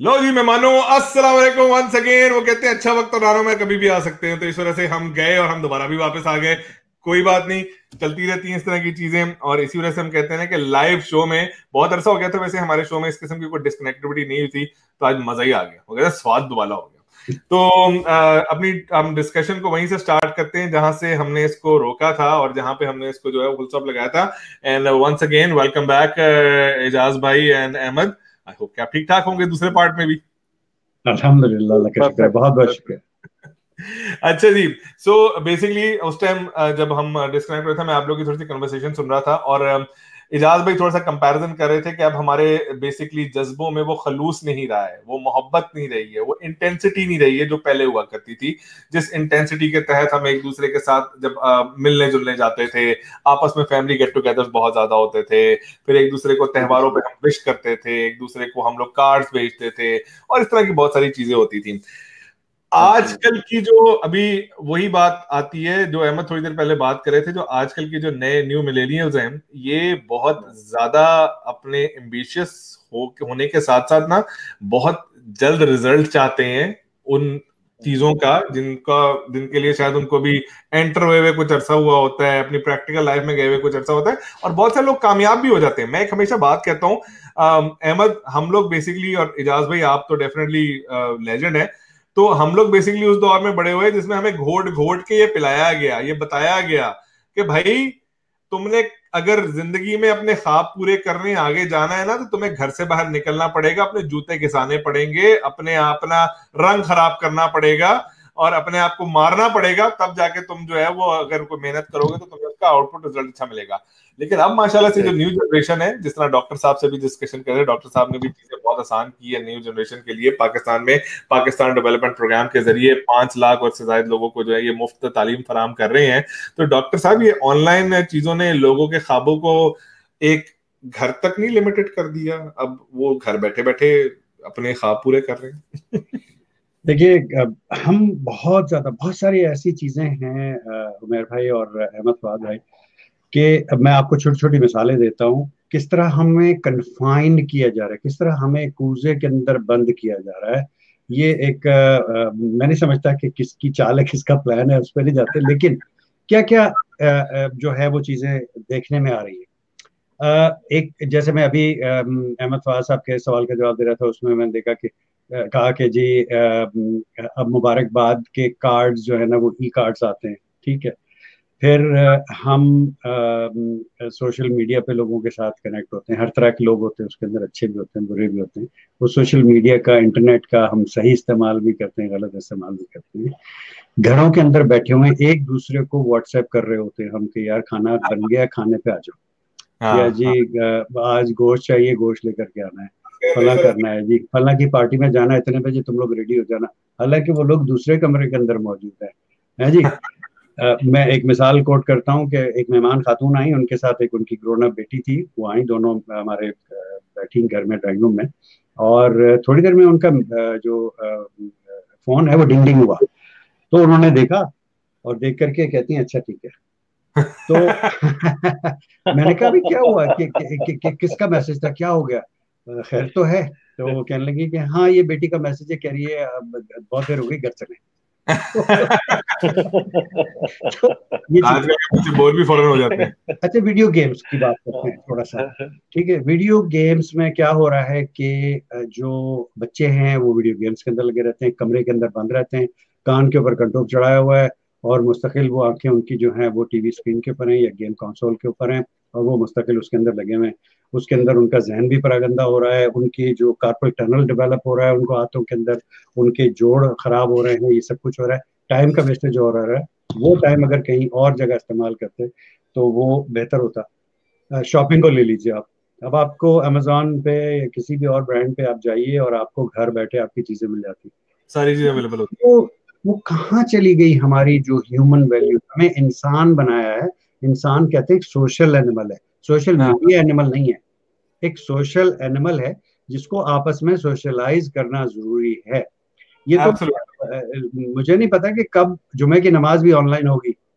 लो जी मेहमानों, अस्सलाम वालेकुम वंस अगेन। वो कहते हैं अच्छा वक्त और रानों में कभी भी आ सकते हैं, तो इस वजह से हम गए और हम दोबारा भी वापस आ गए। कोई बात नहीं, चलती रहती हैं इस तरह की चीजें। और इसी वजह से हम कहते हैं ना कि लाइव शो में बहुत अरसा हो गया था वैसे हमारे शो में इस किस्म की कोई डिस्कनेक्टिविटी नहीं हुई थी, तो आज मजा ही आ गया, हो गया स्वाद दुबाला हो गया। तो अपनी हम डिस्कशन को वहीं से स्टार्ट करते हैं जहां से हमने इसको रोका था और जहां पे हमने इसको जो है फुल स्टॉप लगाया था। And once again welcome back Aijaz भाई एंड अहमद। आई होप कि आप ठीक ठाक होंगे दूसरे पार्ट में भी। अल्हम्दुलिल्लाह, अल्लाह का शुक्र है, बहुत बहुत शुक्र है। अच्छा जी। सो बेसिकली उस टाइम जब हम डिस्कनेक्ट हुए थे, मैं आप लोगों की थोड़ी सी कन्वर्सेशन सुन रहा था और इजाज भाई थोड़ा सा कंपैरिजन कर रहे थे कि अब हमारे बेसिकली जज्बों में वो खलूस नहीं रहा है, वो मोहब्बत नहीं रही है, वो इंटेंसिटी नहीं रही है जो पहले हुआ करती थी। जिस इंटेंसिटी के तहत हम एक दूसरे के साथ जब मिलने जुलने जाते थे, आपस में फैमिली गेट टुगेदर्स बहुत ज्यादा होते थे, फिर एक दूसरे को त्योहारों पे हम विश करते थे, एक दूसरे को हम लोग कार्ड्स भेजते थे और इस तरह की बहुत सारी चीजें होती थी। आजकल की जो अभी वही बात आती है जो अहमद थोड़ी देर पहले बात कर रहे थे, जो आजकल के जो नए न्यू मिलेनियल्स हैं, ये बहुत ज्यादा अपने एम्बिशियस होने के साथ साथ ना बहुत जल्द रिजल्ट चाहते हैं उन चीजों का जिनका जिनके लिए शायद उनको भी एंटर हुए हुए कुछ अरसा हुआ होता है, अपनी प्रैक्टिकल लाइफ में गए हुए कुछ अरसा होता है, और बहुत सारे लोग कामयाब भी हो जाते हैं। मैं एक हमेशा बात कहता हूँ अहमद, हम लोग बेसिकली, और इजाज भाई आप तो डेफिनेटली लेजेंड है, तो हम लोग बेसिकली उस दौर में बड़े हुए जिसमें हमें घोट घोट के ये पिलाया गया, ये बताया गया कि भाई तुमने अगर जिंदगी में अपने ख्वाब पूरे करने आगे जाना है ना, तो तुम्हें घर से बाहर निकलना पड़ेगा, अपने जूते घिसाने पड़ेंगे, अपने अपना रंग खराब करना पड़ेगा और अपने आप को मारना पड़ेगा, तब जाके तुम जो है वो अगर कोई मेहनत करोगे तो तुम्हें उसका आउटपुट रिजल्ट अच्छा मिलेगा। लेकिन अब माशाल्लाह से जो न्यू जनरेशन है, जिस तरह डॉक्टर साहब से भी डिस्कशन कर रहे हैं, डॉक्टर साहब ने भी चीजें बहुत आसान की है न्यू जनरेशन के लिए। पाकिस्तान में पाकिस्तान डेवलपमेंट प्रोग्राम के जरिए 5 लाख और से ज्यादा लोगों को जो है ये मुफ्त तालीम फराम कर रहे हैं। तो डॉक्टर साहब, ये ऑनलाइन चीजों ने लोगों के ख्वाबों को एक घर तक नहीं लिमिटेड कर दिया, अब वो घर बैठे बैठे अपने ख्वाब पूरे कर रहे हैं। देखिए, हम बहुत सारी ऐसी चीजें हैं, उमेर भाई और अहमद फवाद भाई, कि अब मैं आपको छोटी छोटी मिसालें देता हूँ किस तरह हमें कन्फाइंड किया जा रहा है, किस तरह हमें कूजे के अंदर बंद किया जा रहा है। ये एक मैं नहीं समझता कि किसकी चाल है, किसका प्लान है, उस पर नहीं जाते, लेकिन क्या क्या जो है वो चीजें देखने में आ रही है। एक जैसे मैं अभी अहमद फवाद साहब के सवाल का जवाब दे रहा था, उसमें मैंने देखा कि कहा कि जी अब मुबारकबाद के कार्ड्स जो है ना वो ई कार्ड्स आते हैं, ठीक है। फिर हम सोशल मीडिया पे लोगों के साथ कनेक्ट होते हैं, हर तरह के लोग होते हैं उसके अंदर, अच्छे भी होते हैं बुरे भी होते हैं। वो सोशल मीडिया का, इंटरनेट का हम सही इस्तेमाल भी करते हैं, गलत इस्तेमाल भी करते हैं। घरों के अंदर बैठे हुए एक दूसरे को व्हाट्सएप कर रहे होते हैं हम कि यार खाना बन गया, खाने पे आ जाओ, या हाँ जी हाँ। आज गोश्त चाहिए, गोश्त लेकर के आना है, फला करना है जी, फला की पार्टी में जाना है, इतने बजे तुम लोग रेडी हो जाना। हालांकि वो लोग दूसरे कमरे के अंदर मौजूद है जी। मैं एक मिसाल कोट करता हूँ कि एक मेहमान खातून आई, उनके साथ एक उनकी ग्रोन अप बेटी थी, वो आई दोनों हमारे बैठी घर में, ड्राइंग रूम में। और थोड़ी देर में उनका जो फोन है वो डिंग डिंग हुआ, तो उन्होंने देखा और देख करके कहती हैं अच्छा ठीक है। तो मैंने कहा अभी क्या हुआ किसका मैसेज था, क्या हो गया, खैर तो है? तो वो कहने लगी कि हाँ ये बेटी का मैसेज है, कह रही है अब बहुत देर हो गई, घर चले। तो ये चीज। आजकल के बच्चे बोर भी फौरन हो जाते हैं। अच्छा, वीडियो गेम्स की बात करते हैं थोड़ा सा। ठीक है, वीडियो गेम्स में क्या हो रहा है कि जो बच्चे हैं वो वीडियो गेम्स के अंदर लगे रहते हैं, कमरे के अंदर बंद रहते हैं, कान के ऊपर कंट्रोल चढ़ाया हुआ है, और मुस्तकिल वो आंखें उनकी जो है वो टीवी स्क्रीन के ऊपर हैं या गेम कंसोल के ऊपर हैं, और वो मुस्तकिल उसके अंदर लगे हुए हैं। उसके अंदर उनका जहन भी परागंदा हो रहा है, उनकी जो कार्पल टनल डेवलप हो रहा है उनको हाथों के अंदर, उनके जोड़ खराब हो रहे हैं, ये सब कुछ हो रहा है, टाइम का वेस्टेज हो रहा है। वो टाइम अगर कहीं और जगह इस्तेमाल करते तो वो बेहतर होता। शॉपिंग को ले लीजिए आप, अब आपको अमेजोन पे या किसी भी और ब्रांड पे आप जाइए और आपको घर बैठे आपकी चीजें मिल जाती। सारी चीजें अवेलेबल होती वो वो कहाँ चली गई हमारी जो ह्यूमन वैल्यू, हमें इंसान बनाया है। इंसान कहते हैं एक सोशल एनिमल है, सोशल हैं। हाँ, मीडिया एनिमल नहीं है, एक सोशल एनिमल है जिसको आपस में सोशलाइज करना जरूरी है। ये तो एब्सोल्युटली। मुझे नहीं पता कि कब जुमे की नमाज भी ऑनलाइन होगी।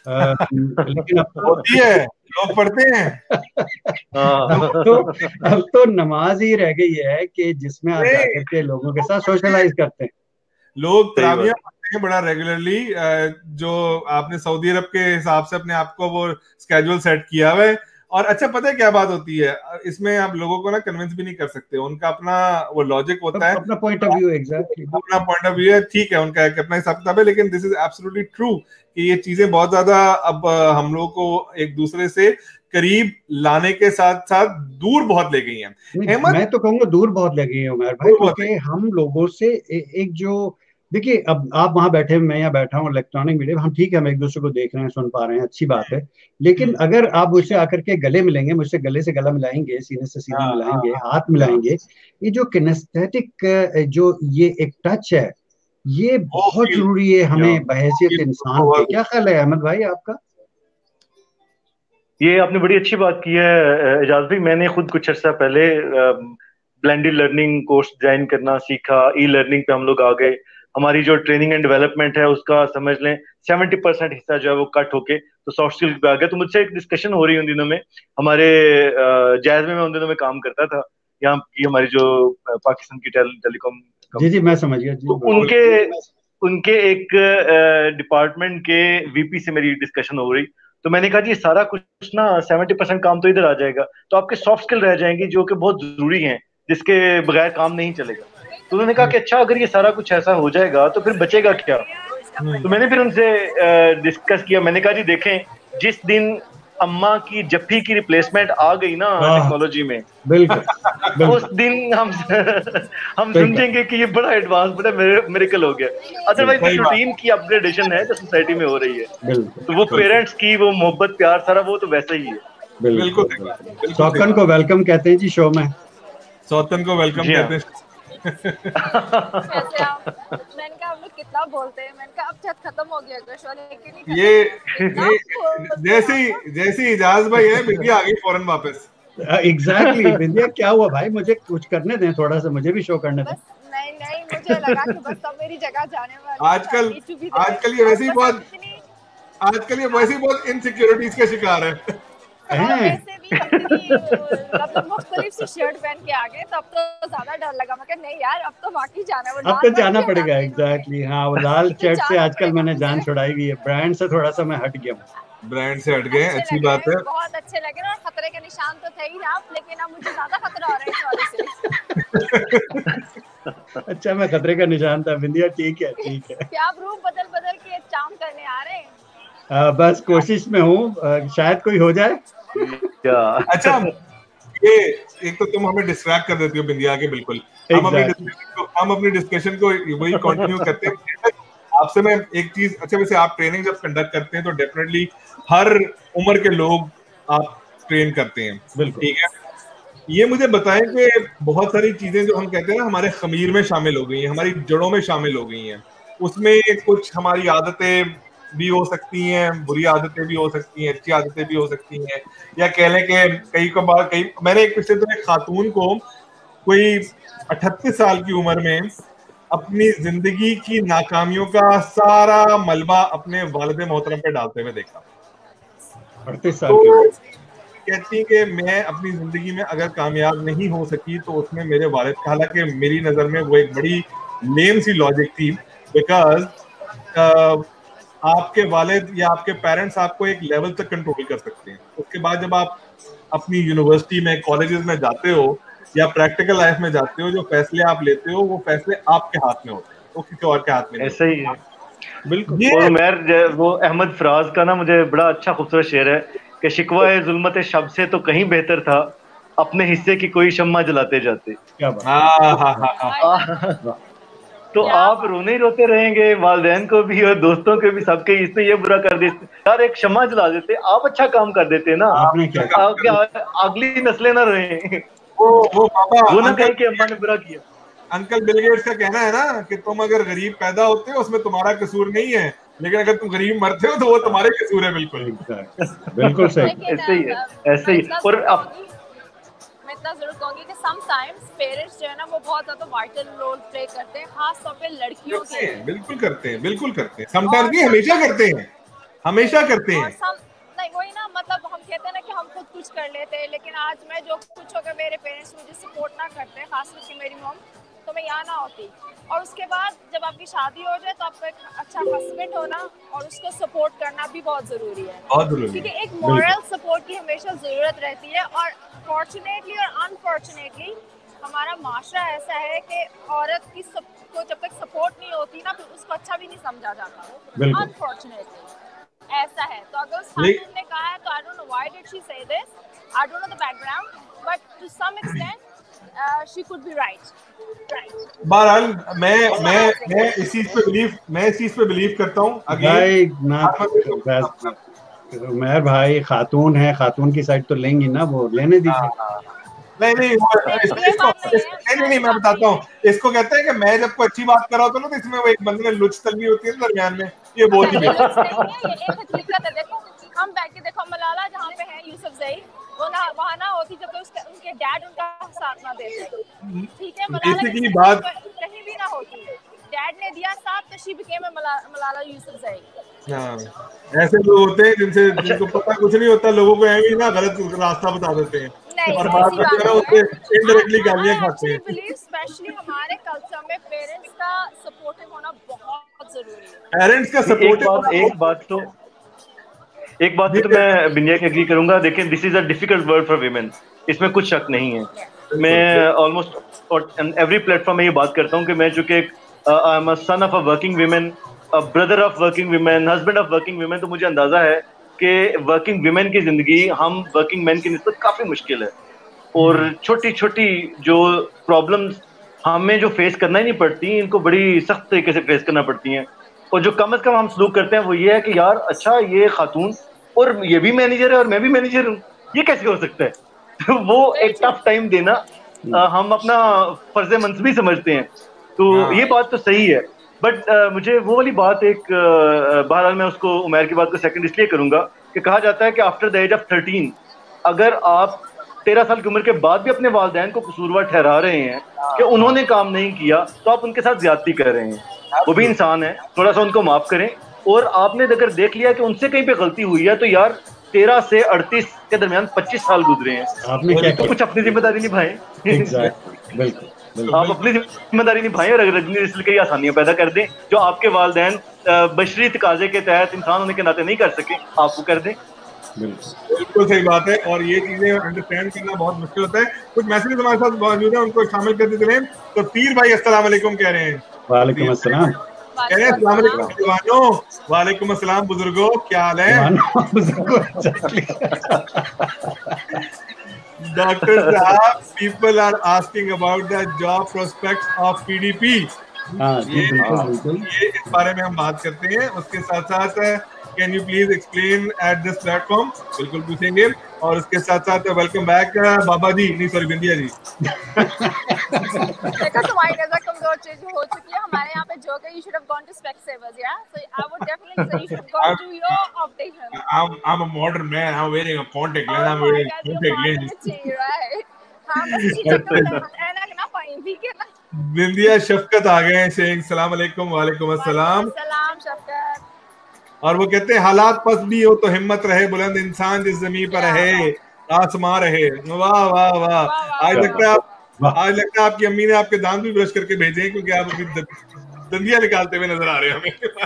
लेकिन अब तो होती है, लोग पढ़ते हैं। अब तो नमाज ही रह गई है कि जिसमें आप जाकर के लोगों के साथ सोशलाइज करते हैं। लोग सही तरावियां बात। पढ़ते हैं बड़ा रेगुलरली, जो आपने सऊदी अरब के हिसाब से अपने आप को वो स्केड्यूल सेट किया हुआ है। और अच्छा पता है क्या बात होती है, इसमें आप लोगों को ना कन्विंस भी नहीं कर सकते, उनका अपना वो लॉजिक होता है, अपना पॉइंट ऑफ व्यू, एग्जैक्टली। अपना पॉइंट ऑफ व्यू है, ठीक है, उनका एक अपना हिसाब किताब है, लेकिन दिस इज एब्सोल्युटली ट्रू कि ये चीजें बहुत ज्यादा अब हम लोगों को एक दूसरे से करीब लाने के साथ साथ दूर बहुत ले गई हैं। मैं तो कहूंगा दूर बहुत लगी है उमर भाई, क्योंकि हम लोगों से एक जो, देखिए अब आप वहां बैठे, मैं यहाँ बैठा हूँ इलेक्ट्रॉनिक मीडिया, हम ठीक है, हम एक दूसरे को देख रहे हैं, सुन पा रहे हैं, अच्छी बात है। लेकिन अगर आप मुझसे आकर के गले मिलेंगे, मुझसे गले से गला मिलाएंगे, सीने से सीना मिलाएंगे, हाथ मिलाएंगे, ये जो किनेस्थेटिक जो ये एक टच है, ये बहुत जरूरी है हमें बहैसियत इंसान के। क्या ख्याल है अहमद भाई आपका? ये आपने बड़ी अच्छी बात की है एजाज भाई। मैंने खुद कुछ अर्सा पहले ब्लेंडेड लर्निंग कोर्स ज्वाइन करना सीखा, ई लर्निंग पे हम लोग आ गए। हमारी जो ट्रेनिंग एंड डेवलपमेंट है उसका समझ लें 70% हिस्सा जो है वो कट होके तो सॉफ्ट स्किल पे आ गया। तो मुझसे एक डिस्कशन हो रही उन दिनों में, हमारे जायज में मैं उन दिनों में काम करता था, यहाँ की हमारी जो पाकिस्तान की टेलीकॉम। जी मैं समझ गया जी। तो उनके एक डिपार्टमेंट के वीपी से मेरी डिस्कशन हो रही। तो मैंने कहा जी सारा कुछ ना 70% काम तो इधर आ जाएगा, तो आपके सॉफ्ट स्किल रह जाएंगी जो कि बहुत जरूरी हैं, जिसके बगैर काम नहीं चलेगा। तो उन्होंने कहा कि अच्छा अगर ये सारा कुछ ऐसा हो जाएगा तो फिर बचेगा क्या। तो मैंने फिर उनसे डिस्कस किया। मैंने कहा जी देखें, जिस दिन अम्मा की जफ्फी की रिप्लेसमेंट आ गई ना टेक्नोलॉजी में, बिल्कुल उस दिन हम समझेंगे कि ये बड़ा एडवांस, बड़ा मेरेकल हो गया। अदरवाइज जो रूटीन की अपग्रेडेशन है जो सोसाइटी में हो रही है, तो वो पेरेंट्स की वो मोहब्बत प्यार सारा वो तो वैसा ही है। बिल्कुल। सौतन को वेलकम कहते हैं जी शो में। सौतन को वेलकम कहते हैं। मैंने कहा हम लोग कितना बोलते हैं, मैंने कहा अब शायद खत्म हो गया शो, लेकिन ये जैसी इजाज भाई है, बिल्कुल आ गई फौरन वापस। एग्जैक्टली बिंदिया, क्या हुआ भाई, मुझे कुछ करने दें, थोड़ा सा मुझे भी शो करने दें। नहीं मुझे लगा कि बस अब मेरी जगह जाने वाली। आजकल ये वैसे ही बहुत इनसिक्योरिटीज का शिकार है। वैसे भी मतलब मुख्तलिफ सी शर्ट पहन के आ गए, तब तो ज्यादा डर लगा। मैं नहीं यार अब तो वाकई जाना, वो अब तो जाना पड़ेगा। एग्जैक्टली हाँ, वो लाल शर्ट से आजकल मैंने जान छुड़ाई हुई है, ब्रांड से थोड़ा सा मैं हट गया हूँ। ब्रांड से हट गए, अच्छी बात है, बहुत अच्छे लगे। और खतरे के निशान तो थे ही आप, लेकिन अब मुझे ज्यादा खतरा हो रहा है इस से। अच्छा मैं खतरे का निशान था बिंदिया, ठीक है। क्या आप रूप बदल के चाम करने आ रहे हैं? बस कोशिश में हूँ, शायद कोई हो जाए। अच्छा ये एक तो तुम हमें डिस्ट्रैक्ट कर देती हो बिंदिया के, बिल्कुल हम अपनी डिस्कशन को वही कंटिन्यू करते हैं। आपसे मैं एक चीज, अच्छा वैसे आप ट्रेनिंग जब कंडक्ट करते हैं तो डेफिनेटली हर उम्र के लोग आप ट्रेन करते हैं, ठीक है। ये मुझे बताएं कि बहुत सारी चीजें जो हम कहते हैं ना हमारे खमीर में शामिल हो गई हैं, हमारी जड़ों में शामिल हो गई हैं, उसमें कुछ हमारी आदतें भी हो सकती हैं, बुरी आदतें भी हो सकती हैं, अच्छी आदतें भी हो सकती हैं, या कह लें कि मैंने एक पिछले तो एक खातून को कोई 38 साल की उम्र में अपनी जिंदगी की नाकामियों का सारा मलबा अपने वालिद मोहतरम पे डालते हुए देखा। 38 साल की कहती कि मैं अपनी जिंदगी में अगर कामयाब नहीं हो सकी तो उसमें मेरे वालिद, हालांकि मेरी नजर में वो एक बड़ी लेम सी लॉजिक थी, बिकॉज आपके वालिद या आपके पेरेंट्स आपको एक लेवल तक कंट्रोल कर सकते हैं, उसके बाद जब आप अपनी यूनिवर्सिटी में, कॉलेजेस में जाते हो या प्रैक्टिकल लाइफ में जाते हो, जो फैसले आप लेते हो वो फैसले आपके हाथ में होते हैं, वो किसी और के हाथ में नहीं। ऐसा ही है बिल्कुल। और उमर वो अहमद फराज का ना मुझे बड़ा अच्छा खूबसूरत शेर है कि शिकवा है जुल्मत शब से तो कहीं बेहतर था अपने हिस्से की कोई शम्मा जलाते जाते। क्या बात। तो आप रोने ही रोते रहेंगे, वालिदैन को भी और दोस्तों को भी, सबके, इसने ये बुरा कर देते यार, एक शम्मा जला देते, आप अच्छा काम कर देते ना, अगली नस्लें ना रहे, वो ना कहे कि अम्मा ने बुरा किया। अंकल बिल गेट्स का कहना है ना कि तुम अगर गरीब पैदा होते हो उसमें तुम्हारा कसूर नहीं है, लेकिन अगर तुम गरीब मरते हो तो वो तुम्हारे कसूर है। बिल्कुल सही, ऐसे ही है, ऐसे ही। और मैं इतना जरूर कहूंगी कि समटाइम्स पेरेंट्स जो है ना वो बहुत ज्यादा वाइटल रोल प्ले करते हैं, खास तौर पे लड़कियों के। बिल्कुल करते हैं, समटाइम्स नहीं, हमेशा करते हैं, हमेशा करते और हैं। नहीं वही ना, मतलब हम कहते हैं ना कि हम खुद कुछ कर लेते हैं, लेकिन आज मैं जो कुछ हो गया, मेरे पेरेंट्स मुझे सपोर्ट ना करते, खास करके मेरी मॉम, तो मैं यहाँ ना होती। और उसके बाद जब आपकी शादी हो जाए तो आपका एक अच्छा हस्बैंड होना और उसको सपोर्ट करना भी बहुत ज़रूरी है, बहुत जरूरी क्योंकि है। एक मॉरल सपोर्ट की हमेशा ज़रूरत रहती है। और फॉर्चुनेटली और अनफॉर्चुनेटली हमारा माशरा ऐसा है कि औरत की को जब तक सपोर्ट नहीं होती ना, फिर उसको अच्छा भी नहीं समझा जाता, अनफॉर्चुनेटली ऐसा है। तो अगर उस खातून ने कहा है तो I don't know why did she say this, I don't know the background, but to some extent she could be right. बहरहाल मैं इस चीज पे बिलीव करता हूँ। भाई ना, अगेन उमर भाई खातून है, खातून की साइड तो लेंगी ना, वो लेने दीजिए। नहीं नहीं ये बात नहीं है, नहीं मैं बताता हूँ। इसको कहते हैं कि मैं जब कोई अच्छी बात कर रहा होता हूँ ना, तो इसमें वो एक बंदे में लुच तलबी होती है दरमियान में, ये बोल ही देता है। ये एक हकीकत है। देखो हम बैठ के देखो, मलाला जहाँ पे है यूसुफजई, वो ना वहाँ ना होती जब उनके डैड उनका साथ ना देते, ठीक है। मलाला बेसिकली बात कहीं भी ना होती, डैड ने दिया साथ तो शी बिकेम मलाला यूसुफजई। हाँ, ऐसे लोग होते हैं अच्छा जिनको पता कुछ नहीं होता, लोगों को ऐसे ही ना गलत रास्ता बता देते हैं, नहीं और बाद ऐसी में बात जो है नहीं उससे है। इनडायरेक्टली गालियां आई खाते एक्चुअली हैं। बिलीव स्पेशली हमारे कल्चर में पेरेंट्स का सपोर्टिव होना बहुत जरूरी है। पेरेंट्स का सपोर्टिव होना एक बात तो मैं बिंदिया की एग्री करूंगा। देखिए, this is a difficult word for women, इसमें कुछ शक नहीं है। मैं ऑलमोस्ट एवरी प्लेटफॉर्म में ये बात करता हूँ कि मैं चूंकि I am a son of a working women, a brother of working women, husband of working women, तो मुझे अंदाजा है कि वर्किंग वीमेन की जिंदगी हम वर्किंग मैन की निस्बत काफी मुश्किल है। और छोटी छोटी जो प्रॉब्लम्स हमें जो फेस करना ही नहीं पड़ती, इनको बड़ी सख्त तरीके से फेस करना पड़ती हैं। और जो कम से कम हम सलूक करते हैं वो ये है कि यार अच्छा ये खातून और ये भी मैनेजर है और मैं भी मैनेजर हूँ, ये कैसे हो सकता है? तो वो एक टफ टाइम देना हम अपना फर्ज मंसबी समझते हैं। तो ये बात तो सही है। बट मुझे वो वाली बात बहरहाल मैं उसको उमैर की बात को सेकंड इसलिए करूंगा कि कहा जाता है कि आफ्टर द एज ऑफ 13 अगर आप 13 साल की उम्र के बाद भी अपने वालिदैन को कसूरवार ठहरा रहे हैं कि उन्होंने काम नहीं किया, तो आप उनके साथ ज्यादती कर रहे हैं। वो भी इंसान है, थोड़ा सा उनको माफ करें। और आपने अगर देख लिया कि उनसे कहीं पे गलती हुई है, तो यार 13 से 38 के दरमियान 25 साल गुजरे हैं, आपने क्या तो किया? कुछ अपनी जिम्मेदारी निभाएं। एग्जैक्टली, बिल्कुल आप अपनी जिम्मेदारी निभाएं और अगर रजनी नस्ल के लिए आसानियां पैदा कर दें जो आपके वालिदैन बशरी तकाजे के तहत इंसान होने के नाते नहीं कर सके, आप वो कर दें। बिल्कुल सही बात है, और ये चीजें अंडरस्टैंड करना बहुत मुश्किल होता है। कुछ मैसेज हमारे साथ मौजूद है, उनको शामिल करते चलें। तो तीर भाई अस्सलाम वालेकुम कह रहे हैं। वालेकुम अस्सलाम। कह रहे हैं अस्सलाम वालेकुम जवानों, वालेकुम अस्सलाम बुजुर्गों, क्या हाल है? डॉक्टर साहब, people are asking about the job prospects of PDP. ये इस बारे में हम बात करते हैं। उसके साथ साथ can you please explain at this platform, बिल्कुल पूछेंगे। और उसके साथ साथ वेलकम बैक बाबा जी, नहीं सॉरी बिंदिया जी। देखो तुम्हारी नजर कमजोर चीज हो चुकी है। हमारे यहाँ पे जो you should have gone to Specsavers, yeah, so I would definitely say you should have gone to your optician. I'm a modern man. I'm wearing a contact lens. I'm Oh my wearing god, contact you're lens. modern, right? हाँ बस चीजें तो ऐनक ना पाई, ठीक है ना। बिंदिया शफकत आ गए हैं, saying सलाम अलैकुम, वालेकुम अस्सलाम। सलाम शफकत। और वो कहते हैं हालात पस भी हो तो हिम्मत रहे, बुलंद इंसान जिस जमीन पर रहे आसमां रहे। वाह वाह वाह। आज लगता है आपकी अम्मी ने आपके दांत भी ब्रश करके भेजे हैं, क्योंकि आप अभी दंदियां निकालते हुए नजर आ रहे हैं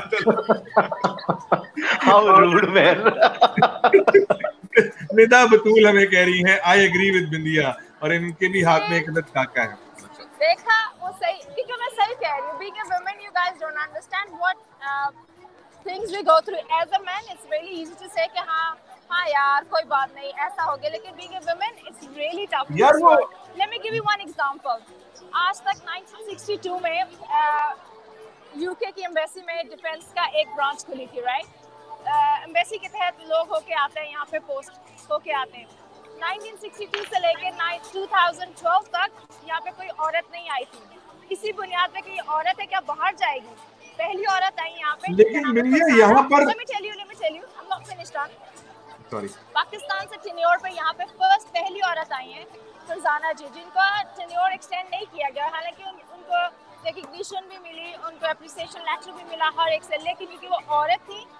हमें। निदा बतूल हमें कह रही है आई एग्री विद बिंदिया, और इनके भी हाथ में एक अदद काका है। देखा, वो सही, क्योंकि मैं सही कह रही हूँ। Being a woman, you guys don't understand what things we go through. As a man, it's really easy to say कि हाँ यार कोई बात नहीं, ऐसा हो गया। लेकिन being a woman, it's really tough. यार वो Let me give you one example. आज तक 1962 में यूके की एम्बेसी में डिफेंस का एक ब्रांच खुली थी, राइट? एम्बेसी के तहत लोग होके आते हैं, यहाँ पे पोस्ट होके आते हैं। 1962 से लेके 2012 तक यहाँ पे कोई औरत नहीं आई थी। किसी बुनियाद पे कि औरत है क्या बाहर जाएगी, पहली औरत आई यहाँ पे। लेकिन बिंदिया यहाँ पर let me tell you, I'm not finished on. Pakistan से टेन्योर पे यहाँ पे फर्स्ट पहली औरत आई हैं, फरजाना जी, जिनका टेन्योर एक्सटेंड नहीं किया गया। हालांकि उनको रिकग्निशन भी मिली, उनको एप्रिसिएशन लेटर भी मिला हर एक से, लेकिन क्योंकि वो औरत थी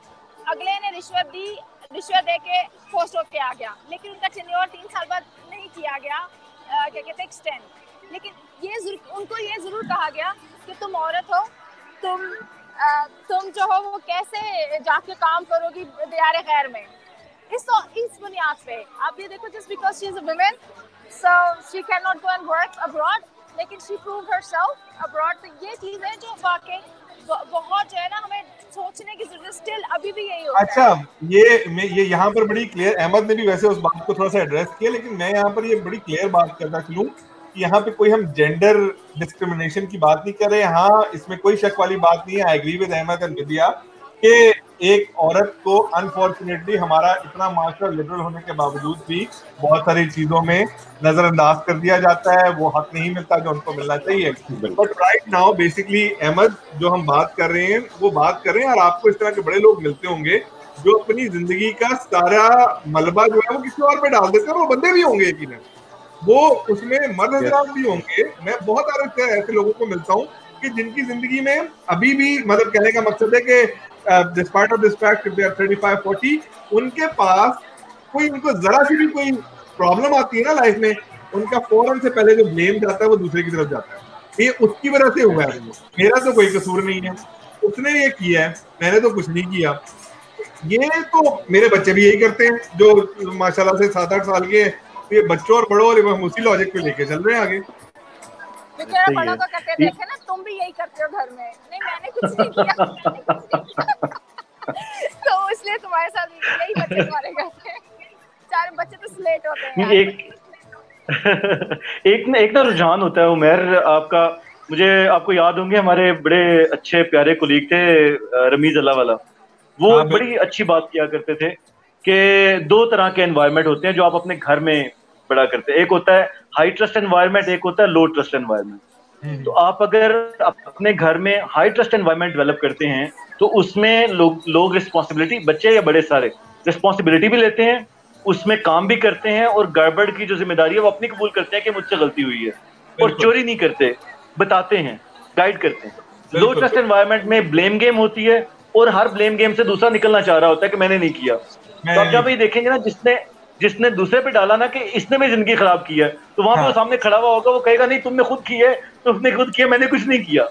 अगले ने रिश्वत दे के पोस्ट होके आ गया, लेकिन उनका टेन्योर 3 साल बाद नहीं किया गया, क्या कहते हैं, एक्सटेंड। लेकिन उनको ये जरूर कहा गया कि तुम औरत हो, तुम जो हो वो कैसे जाके काम करोगी दियारे खैर में। इस बुनियाद पे आप ये देखो, just because she is a women so she can not go and work abroad, लेकिन शी प्रूव हरसेल्फ अब्रॉड। तो ये चीज है जो वाकई बहुत जो है ना, हमें सोचने की जरूरत, स्टिल अभी भी यही होता है। अच्छा, ये यहाँ पर बड़ी क्लियर, अहमद ने भी वैसे उस बात को थोड़ा सा एड्रेस किया, लेकिन मैं यहाँ पर ये बड़ी क्लियर बात करना चलूं कि यहाँ पे कोई हम जेंडर डिस्क्रिमिनेशन की बात नहीं कर रहे। हाँ, इसमें कोई शक वाली बात नहीं है, I agree with Ahmed and Vidya कि एक औरत को अनफॉर्चुनेटली हमारा इतना माशरा लिबरल होने के बावजूद भी बहुत सारी चीजों में नजरअंदाज कर दिया जाता है, वो हक नहीं मिलता जो उनको मिलना चाहिए। But right now basically Ahmed जो हम बात कर रहे हैं वो बात कर रहे हैं, और आपको इस तरह के बड़े लोग मिलते होंगे जो अपनी जिंदगी का सारा मलबा जो है वो किसी और पे डाल देते हैं, और वो बंदे भी होंगे यकीनन, वो उसमें मर्द हजरात भी होंगे। मैं बहुत सारे ऐसे लोगों को मिलता हूँ कि जिनकी जिंदगी में अभी भी, मतलब कहने का मकसद है कि despite of this fact if they are 35-40, उनके पास कोई, उनको जरा सी भी कोई प्रॉब्लम आती है ना लाइफ में, उनका फौरन से पहले जो ब्लेम जाता है वो दूसरे की तरफ जाता है। ये उसकी वजह से हुआ है, मेरा तो कोई कसूर नहीं है, उसने ये किया है, मैंने तो कुछ नहीं किया। ये तो मेरे बच्चे भी यही करते हैं जो माशाल्लाह से 7-8 साल के, ये बच्चों और बड़ों वाले हम उसी लॉजिक पे लेके चल रहे हैं आगे। बड़ों को करते देखे ना, तुम भी यही करते हो घर में। नहीं, मैंने कुछ नहीं किया तो इसलिए तुम्हारे साथ यही बच्चे तुम्हारे करते हैं। सारे बच्चे तो स्लेट होते हैं। एक ना रुझान होता है उमर आपका, मुझे आपको याद होंगे हमारे बड़े अच्छे प्यारे कुलीग थे रमीज अल्लाह वाला, वो बड़ी अच्छी बात किया करते थे कि 2 तरह के एनवायरनमेंट होते हैं जो आप अपने घर में बड़ा करते हैं। एक होता है हाई ट्रस्ट एनवायरनमेंट, एक होता है लो ट्रस्ट एनवायरनमेंट। तो आप अगर अपने घर में हाई ट्रस्ट एनवायरनमेंट डेवलप करते हैं तो उसमें लोग रिस्पॉन्सिबिलिटी, बच्चे या बड़े सारे रिस्पॉन्सिबिलिटी भी लेते हैं, उसमें काम भी करते हैं, और गड़बड़ की जो जिम्मेदारी है वो अपनी कबूल करते हैं कि मुझसे गलती हुई है, और चोरी नहीं करते, बताते हैं, गाइड करते हैं। लो ट्रस्ट एनवायरनमेंट में ब्लेम गेम होती है, और हर ब्लेम गेम से दूसरा निकलना चाह रहा होता है कि मैंने नहीं किया। तो आप जब ये देखेंगे ना, जिसने दूसरे पे डाला ना कि इसने मेरी जिंदगी खराब की है, तो वहां पे वो सामने खड़ा हुआ होगा, वो कहेगा नहीं तुमने खुद की है, तुमने खुद किया, मैंने कुछ नहीं किया।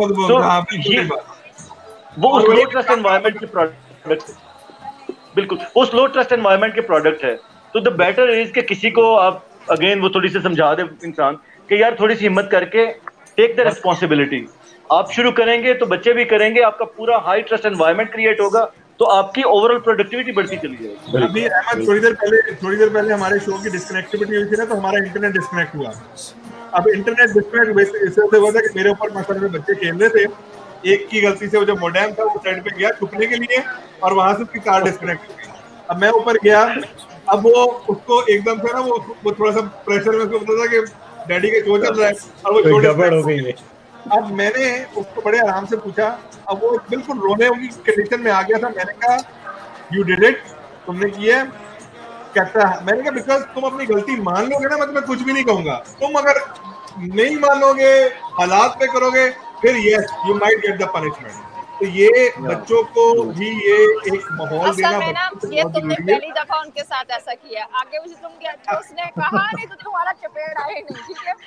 वो उस लो ट्रस्ट एनवायरनमेंट के प्रोडक्ट, बिल्कुल उस लो ट्रस्ट एनवायरनमेंट के प्रोडक्ट है। तो द बेटर इज कि किसी को आप अगेन वो थोड़ी सी समझा दे इंसान कि यार थोड़ी सी हिम्मत करके टेक द रिस्पॉन्सिबिलिटी। आप शुरू करेंगे तो बच्चे भी करेंगे, आपका पूरा हाई ट्रस्ट एनवायरनमेंट क्रिएट होगा, तो आपकी ओवरऑल प्रोडक्टिविटी बढ़ती चली जाएगी। अभी अहमद थोड़ी देर पहले हमारे शो की डिस्कनेक्टिविटी हुई थी ना, तो हमारा इंटरनेट डिस्कनेक्ट हुआ। अब इंटरनेट डिस्कनेक्ट इससे हुआ था कि मेरे ऊपर मसले में बच्चे खेल रहे थे, एक की गलती से वो जो मोडेम था वो साइड पे गया छुपने के लिए, और वहां से उसकी तार डिस्कनेक्ट हो गई। अब मैं ऊपर गया, अब वो उसको एकदम से ना वो थोड़ा सा प्रेशर में होता था कि डैडी के शो चल रहा है, और वो गड़बड़ हो गई है। अब मैंने उसको बड़े आराम से पूछा, अब वो बिल्कुल रोने की कंडीशन में आ गया था। मैंने कहा यू डिड इट, तुमने किया। कहता है, मैंने कहा बिकॉज तुम अपनी गलती मान लोगे ना, मैं तुम्हें कुछ भी नहीं कहूंगा। तुम अगर नहीं मानोगे, हालात पे करोगे, फिर yes you might get the punishment. तो ये बच्चों को भी ये एक माहौल देना ये तुमने पहली दफा उनके साथ ऐसा किया, आगे मुझे तुम क्या जो उसने कहा नहीं तो तुम्हारा चपेट आए नहीं, ठीक है?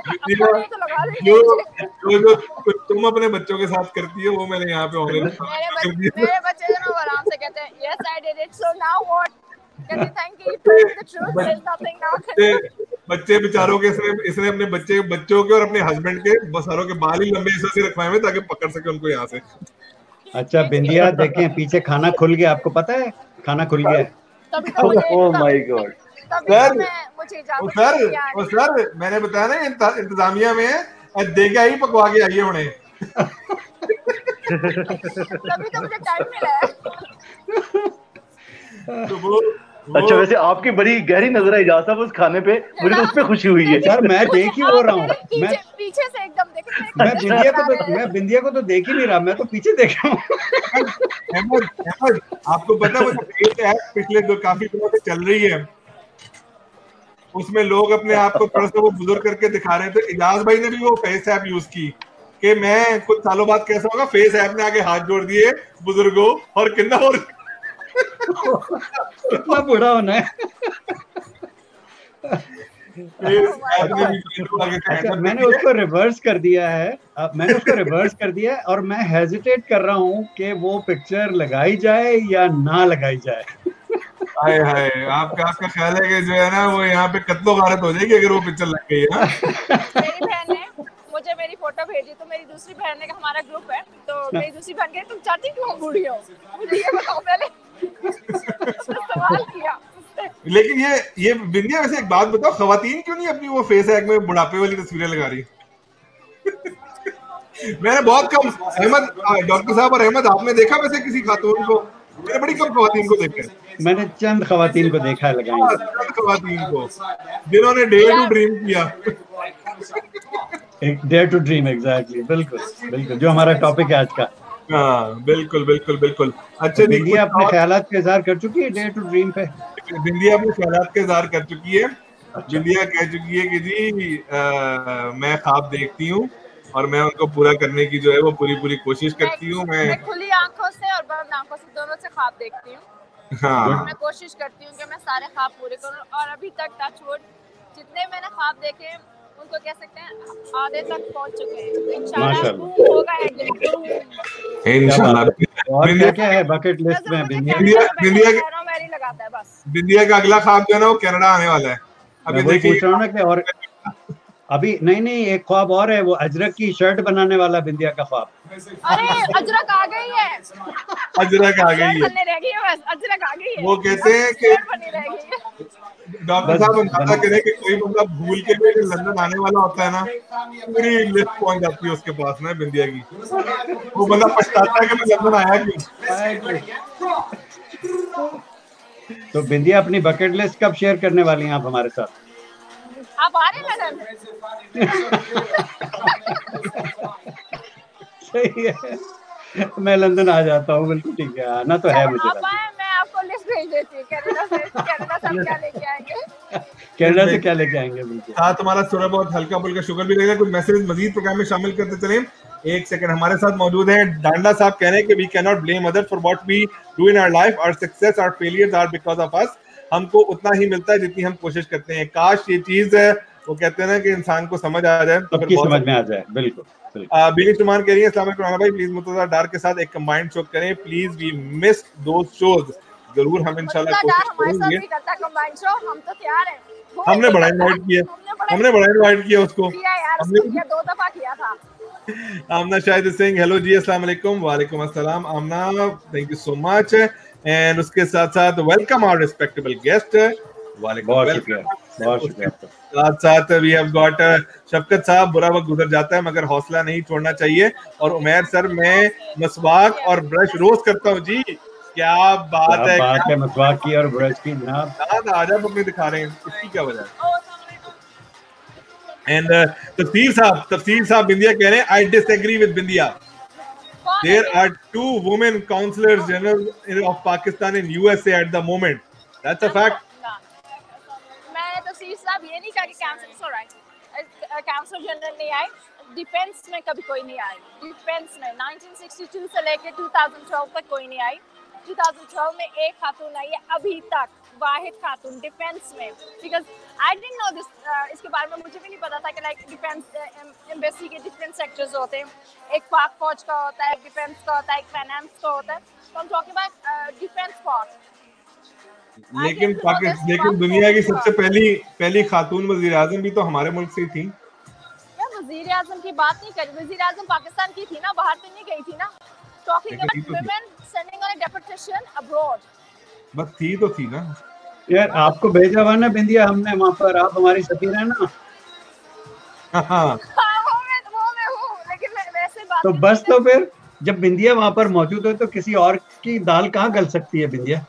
जो तुम अपने बच्चों के साथ करती है वो मैंने यहाँ पे मेरे बच्चे जो ना आराम से कहते हैं yes I did it, so now what, कहते thank you, to the truth, there is nothing now. बच्चे बेचारों के इसने अपने बच्चों के और अपने हस्बैंड के बसारों के बाल ही लंबे ऐसे रखवाए हुए ताकि पकड़ सके उनको यहाँ से। अच्छा बिंदिया, देखें पीछे खाना खुल गया, आपको पता है खाना खुल गया। ओह माय गॉड सर मैंने बताया ना इंतजामिया में देगा ही पकवा के आइए उन्हें। तभी तो मुझे टाइम मिला है। तो वो अच्छा, वैसे आपकी बड़ी गहरी नजर है इजाज़ साहब उस खाने पे, मुझे तो उस पे खुशी हुई है। सर मैं देख ही हो रहा हूँ, मैं पीछे से एकदम देखे, मैं बिंदिया को तो देख ही नहीं रहा, मैं तो पीछे देख रहा हूँ। आपको पता है पिछले काफी दिनों से चल रही है, उसमें लोग अपने आप को थोड़ा सा वो बुजुर्ग करके दिखा रहे थे। इजाज भाई ने भी वो फेस ऐप यूज की कि मैं कुछ सालों बाद कैसा होगा, फेस ऐप ने आगे हाथ जोड़ दिए बुजुर्गों और किन्ना और कितना बुरा होना है। अच्छा, मैंने उसको रिवर्स कर दिया है। और मैं हेजिटेट कर रहा हूँ कि वो पिक्चर लगाई जाए या ना लगाई जाए। हाय हाय, आपका ख्याल है कि जो है ना वो यहाँ पे कत्लो गारत हो जाएगी अगर वो पिक्चर लग गई है ना? मेरी बहन ने मुझे मेरी फोटो भेजी, तो मेरी दूसरी बहन ने, हमारा ग्रुप है, तो मेरी दूसरी बहन कही तुम चाहती क्यों बूढ़ी हो, मुझे ये बताओ पहले। सवाल किया। लेकिन ये बिंदिया, वैसे एक बात बताओ, खवातीन क्यों नहीं अपनी वो फेस हैक में बुढ़ापे वाली तस्वीरें लगा रही? मैंने बहुत कम, अहमद डॉक्टर साहब और अहमद, आपने देखा वैसे किसी खातून को? मैंने बड़ी कम खवातीन को देखा है। मैंने चंद खवातीन को देखा है लगाएंगे, चंद खवातीन को जिन्होंने डेयर टू ड्रीम किया। डेयर टू ड्रीम, एग्जैक्टली, बिल्कुल जो हमारा टॉपिक है आज का। हाँ बिल्कुल। अच्छा, बिंदिया अपने ख्यालात का इजहार कर चुकी है डेयर टू ड्रीम पे। बिंदिया अपने ख्यालात का इजहार कर चुकी है। बिंदिया कह चुकी है कि जी मैं ख्वाब देखती हूँ और मैं उनको पूरा करने की जो है वो पूरी कोशिश करती हूँ। मैं खुली आंखों से और बंद आंखों से दोनों से ख्वाब देखती हूँ। हाँ, मैं कोशिश करती हूँ कि मैं सारे ख्वाब पूरे करूँ, और अभी तक टचवुड जितने मैंने ख्वाब देखे उनको कह सकते हैं आधे तक पहुँच चुके हैं। इंशाल्लाह होगा एक दिन। इंशाल्लाह। और क्या है बकेट लिस्ट में? बिंदिया का अगला ख्वाब जो है ना वो कनाडा आने वाला है। अभी पूछ रहा हूँ ना कि और अभी नहीं, एक ख्वाब और है, वो अजरक की शर्ट बनाने वाला बिंदिया का ख्वाब। अरे अजरक आ गई है, अजरक आ गई है, बस अजरक आ गई है। वो कहते हैं कि डॉक्टर साहब अंदाजा करें कि कोई बंदा भूल के भी लंदन आने वाला होता है ना, पूरी लिस्ट पहुंच जाती है उसके पास ना बिंदिया की। वो बंदा पछताता है कि मैं लंदन आया क्यों। तो बिंदिया अपनी बकेट लिस्ट कब शेयर करने वाली हैं आप हमारे साथ? आप आ रहे हैं लंदन? सही है, मैं लंदन आ जाता हूँ, बिल्कुल ठीक है, आना तो है मुझे। आप आए, मैं आपको लिस्ट भेज देती हूँ कनाडा से क्या लेके आएंगे। कनाडा से क्या लेके आएंगे? बिल्कुल। हाँ, तुम्हारा थोड़ा बहुत हल्का फुल्का शुगर भी रहेगा। कुछ मैसेज मजीद प्रोग्राम में शामिल करते चलें। एक सेकंड, हमारे साथ मौजूद हैं डांडा साहब, कह रहे हैं कि we can not blame other for what we do in our life, our success, our failures are because of us. हमको उतना ही मिलता है जितनी हम कोशिश करते हैं। काश ये चीज है, वो कहते हैं ना कि इंसान को समझ आ जाए, तो सबकी समझ में आ जाए। बिल्कुल। बिली सुमान कह रही है अस्सलाम वालेकुम भाई, प्लीज मुर्तजा डार के साथ एक कंबाइंड शो करें please, we miss those shows. जरूर, हम इंशाल्लाह कोशिश करेंगे। हम तो तैयार हैं। हमने बड़ा इनवाइट किया उसको। हमने 2 दफा किया था। आमना शाहिद सिंह, हेलो जी, अस्सलाम वालेकुम। वालेकुम अस्सलाम Amna, thank you so much. And उसके साथ साथ वेलकम आवर रिस्पेक्टेबल गेस्ट। बहुत शुक्रिया। साथ वी हैव गॉट शफकत साहब, बुरा वक्त गुजर जाता है मगर हौसला नहीं छोड़ना चाहिए। और उमैर सर, मैं मसवाक और ब्रश रोज करता हूँ जी। क्या बात है मसवाक की और ब्रश की जनाब। आज आप अपने दिखा रहे हैं, इसकी क्या वजह है? एंड तफसीर साहब बिंदिया कह रहे हैं I disagree with Bindiya, there are 2 women counsellors general of Pakistan in USA at the moment, that's a fact. मैं तफसीर साहब ये नहीं कहा कि काउंसलर जनरल नहीं आए, डिफेंस में कभी कोई नहीं आई। डिफेंस में 1962 से लेकर 2012 तक कोई नहीं आई। 2012 में एक खातून आई है अभी तक, वाहिद खातून डिफेंस में। Because I didn't know this, इसके बारे में मुझे भी नहीं पता था कि लाइक डिफेंस एम्बेसी के डिफरेंट सेक्टर्स होते हैं। एक पाक फौज का होता है, एक डिफेंस का होता है, एक फाइनेंस का होता है। तो हम टॉकिंग अबाउट डिफेंस पार्ट। लेकिन दुनिया की सबसे पहली खातून वजीर आजम भी तो हमारे मुल्क से ही थी। वजीर आजम की बात नहीं करी, वजीर आजम पाकिस्तान की थी ना, बाहर तो नहीं गई थी ना। Talking about women sending on a deputation abroad. बस थी ना यार, आपको भेजा हुआ ना बिंदिया हमने वहाँ पर, आप हमारी सफीर है ना। हाँ, वो मैं हूँ, लेकिन मैं वैसे बात तो बस, तो फिर जब बिंदिया वहाँ पर मौजूद हो तो किसी और की दाल कहाँ गल सकती है? बिंदिया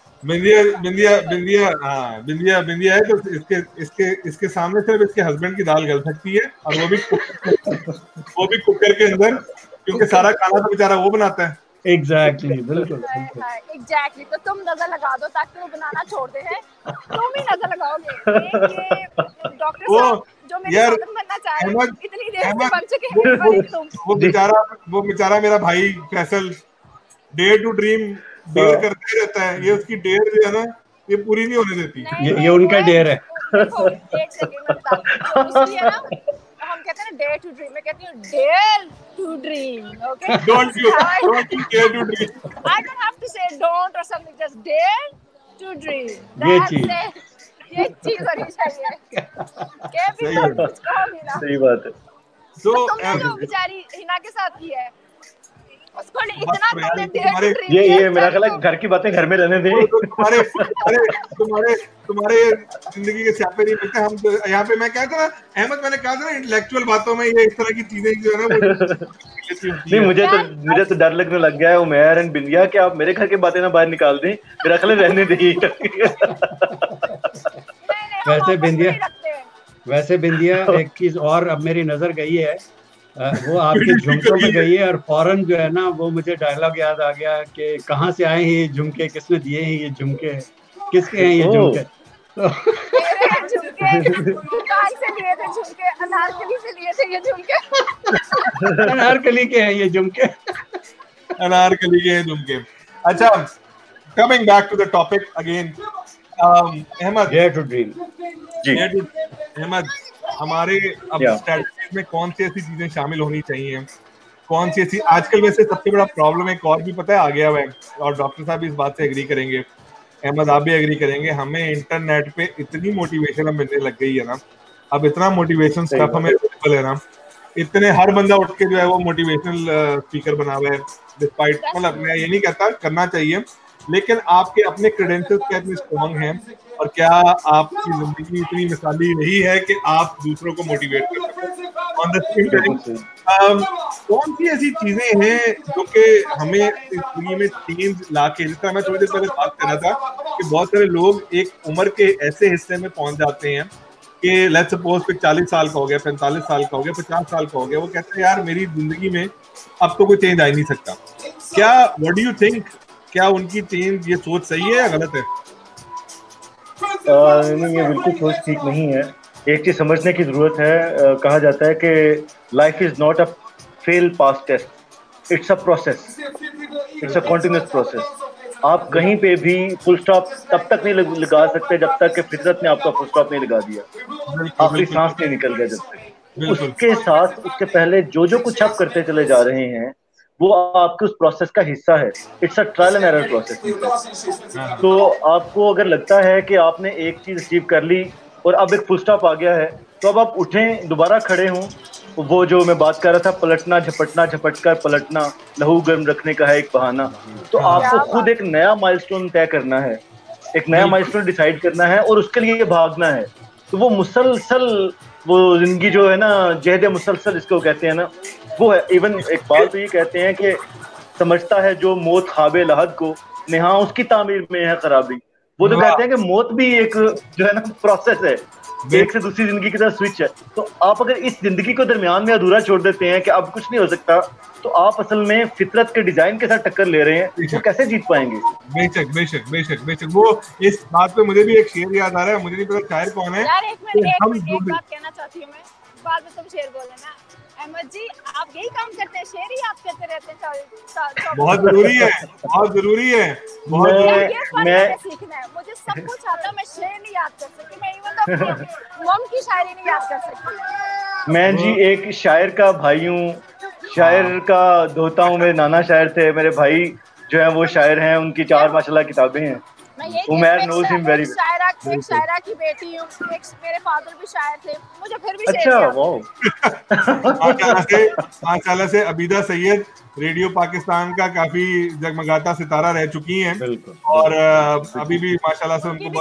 है तो इसके सामने सिर्फ इसके हस्बैंड की दाल गल सकती है, और वो भी कुकर के अंदर, क्योंकि सारा खाना तो बेचारा वो बनाता है। एग्जैक्टली, बिल्कुल। एग्जैक्टली, तो तुम नजर लगा दो ताकि वो बनाना छोड़ दे। हैं तुम ही नजर लगाओगे। डॉक्टर साहब जो मेरे साथ बनना चाह रहे हैं, इतनी देर से बन चुके हैं, तुम। वो बेचारा मेरा भाई Faisal dare to dream dare करते रहता है, ये उसकी डेयर जो है ना ये पूरी नहीं होने देती। ये उनका डेयर है। देखो एक सेकंड में बताती हूँ, उसकी है ना, हम कहते हैं ना डेयर टू ड्रीम, मैं कहती हूँ dare to dream, okay? Don't you dare to dream. I don't have to say don't or something, just dare to dream. ये That's चीज। it. ये चीज होनी चाहिए। क्या भी तो कुछ कहोगे ना। सही बात है। So तुमने जो बेचारी हिना के साथ की है, उसको इतना बस तुमने यार, डेयर टू ड्रीम। ये मेरा ख्याल है घर की बातें घर में रहने दे। तुम्हारे जिंदगी के स्यापे नहीं मिलते। हम यहाँ पे मैं कहता ना अहमद, मैंने कहा था ना इंटेलेक्चुअल बातों में ये इस तरह की चीजें जो है ना वो नहीं, मुझे तो डर लगने लग गया है उमैर एंड बिंदिया कि आप मेरे घर की बातें ना बाहर निकाल दें। मेरा ख्याल है रहने दे। वैसे बिंदिया एक चीज और अब मेरी नजर गई है, वो आपके झुमकों पे गई है और फौरन जो है ना वो मुझे डायलॉग याद आ गया कि कहाँ से आए हैं ये झुमके, किसने दिए हैं ये झुमके, किसके हैं ये झुमके? तो दुकान से लिए थे झुमके, अनारकली से लिए थे ये झुमके। अनारकली के हैं ये झुमके। अनारकली के हैं झुमके। अच्छा, coming back to the topic again, Ahmed, dare to dream जी अहमद, हमारे अब स्ट्रेटजी में कौन सी ऐसी चीजें शामिल होनी चाहिए, कौन सी ऐसी आजकल वैसे सबसे बड़ा प्रॉब्लम एक और भी पता है आ गया है, और डॉक्टर साहब भी इस बात से एग्री करेंगे, अहमद आप भी एग्री करेंगे, हमें इंटरनेट पे इतनी मोटिवेशन अब मिलने लग गई है ना, अब इतना मोटिवेशन स्टफ हमें अवेलेबल है ना, इतने हर बंदा उठ के जो है वो मोटिवेशनल स्पीकर बना हुआ है, डिस्पाइट, मतलब मैं ये नहीं कहता करना चाहिए, लेकिन आपके अपने क्रेडेंशियल्स क्या इतने स्ट्रॉन्ग हैं और क्या आपकी जिंदगी इतनी मिसाली नहीं है कि आप दूसरों को मोटिवेट कर सकें ऑन द सेम टाइम। कौन सी ऐसी चीजें हैं जो कि हमें जिंदगी में चेंज लाके, जिस तरह मैं थोड़ी देर पहले बात कर रहा था कि बहुत सारे लोग एक उम्र के ऐसे हिस्से में पहुंच जाते हैं कि लेट्स सपोज कि 40 साल का हो गया, 45 साल का हो गया, 50 साल का हो गया, वो कहते हैं यार मेरी जिंदगी में अब तो कोई चेंज आ ही नहीं सकता। क्या व्हाट डू यू थिंक, क्या उनकी चेंज ये सोच सही है या गलत है? नहीं, ये बिल्कुल सोच ठीक नहीं है। एक चीज समझने की जरूरत है, कहा जाता है कि life is not a fail pass test, it's a process, it's a continuous process. आप कहीं पे भी फुल स्टॉप तब तक नहीं लगा सकते जब तक कि फितरत ने आपका फुल स्टॉप नहीं लगा दिया, आखिरी सांस नहीं निकल गया जब तक। उसके साथ उसके पहले जो जो कुछ आप करते चले जा रहे हैं वो आपके उस प्रोसेस का हिस्सा है। It's a trial and error process. तो आपको अगर लगता है कि आपने एक चीज अचीव कर ली और अब एक फुल स्टॉप आ गया है, तो अब आप उठें, दोबारा खड़े हों। वो जो मैं बात कर रहा था, पलटना झपटना, झपटकर पलटना, लहू गर्म रखने का है एक बहाना। तो आपको खुद एक नया माइलस्टोन तय करना है, एक नया माइलस्टोन डिसाइड करना है और उसके लिए भागना है। तो वो मुसलसल, वो जिंदगी जो है ना, जहद मुसलसल जिसको कहते हैं ना, वो है। इवन इकबाल तो ये कहते हैं कि समझता है जो मौत ख्वाबे लहद को, नेहा उसकी तामीर में है खराबी। वो तो कहते हैं कि मौत भी एक जो है ना प्रोसेस है, एक से दूसरी जिंदगी की तरफ स्विच है। तो आप अगर इस जिंदगी को दरमियान में अधूरा छोड़ देते हैं कि अब कुछ नहीं हो सकता, तो आप असल में फितरत के डिजाइन के साथ टक्कर ले रहे हैं, तो कैसे जीत पाएंगे? बेशक बेशक बेशक बेशक। वो इस बात पे मुझे भी एक शेर याद आ रहा है, मुझे नहीं पता शायर कौन है यार। एक बात कहना चाहती हूँ मैं, बाद में तुम शेर बोले ना। अहमद जी, आप यही काम करते हैं, शेर ही आप करते रहते हैं। बहुत जरूरी है, बहुत जरूरी है। मैं सीखना है, मुझे सब कुछ आता, मैं शेर नहीं याद कर सकती, मैं इवन तो मम की शायरी नहीं याद कर सकती। मैं जी एक शायर का भाई हूँ, शायर का धोता हूँ। मेरे नाना शायर थे, मेरे भाई जो है वो शायर हैं, उनकी 4 माशाल्लाह किताबें हैं। Umair knows him very well. एक शायरा की बेटी हूँ, एक मेरे फादर भी शायर थे, मुझे फिर भी अच्छा, वाओ। माशाल्लाह से अबीदा सैयद रेडियो पाकिस्तान का काफी जगमगाता सितारा रह चुकी हैं, और अभी भी माशाल्लाह से उनको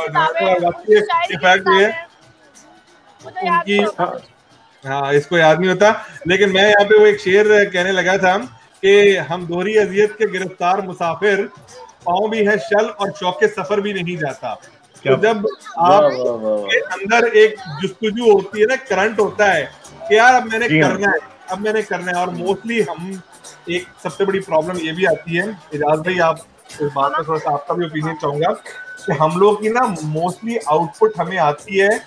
हाँ, इसको याद नहीं होता। लेकिन मैं यहाँ पे वो एक शेर कहने लगा था कि हम दोहरी अजियत के गिरफ्तार मुसाफिर, पाँव भी है शल और शौके सफर भी नहीं जाता। तो जब आपके अंदर एक जुस्तजू होती है ना, करंट होता है कि यार अब मैंने करना है, अब मैंने करना है। और मोस्टली हम एक सबसे बड़ी प्रॉब्लम ये भी आती है, इजाज भाई आप इस बात पर थोड़ा सा आपका भी ओपिनियन चाहूंगा कि हम लोग की ना मोस्टली आउटपुट हमें आती है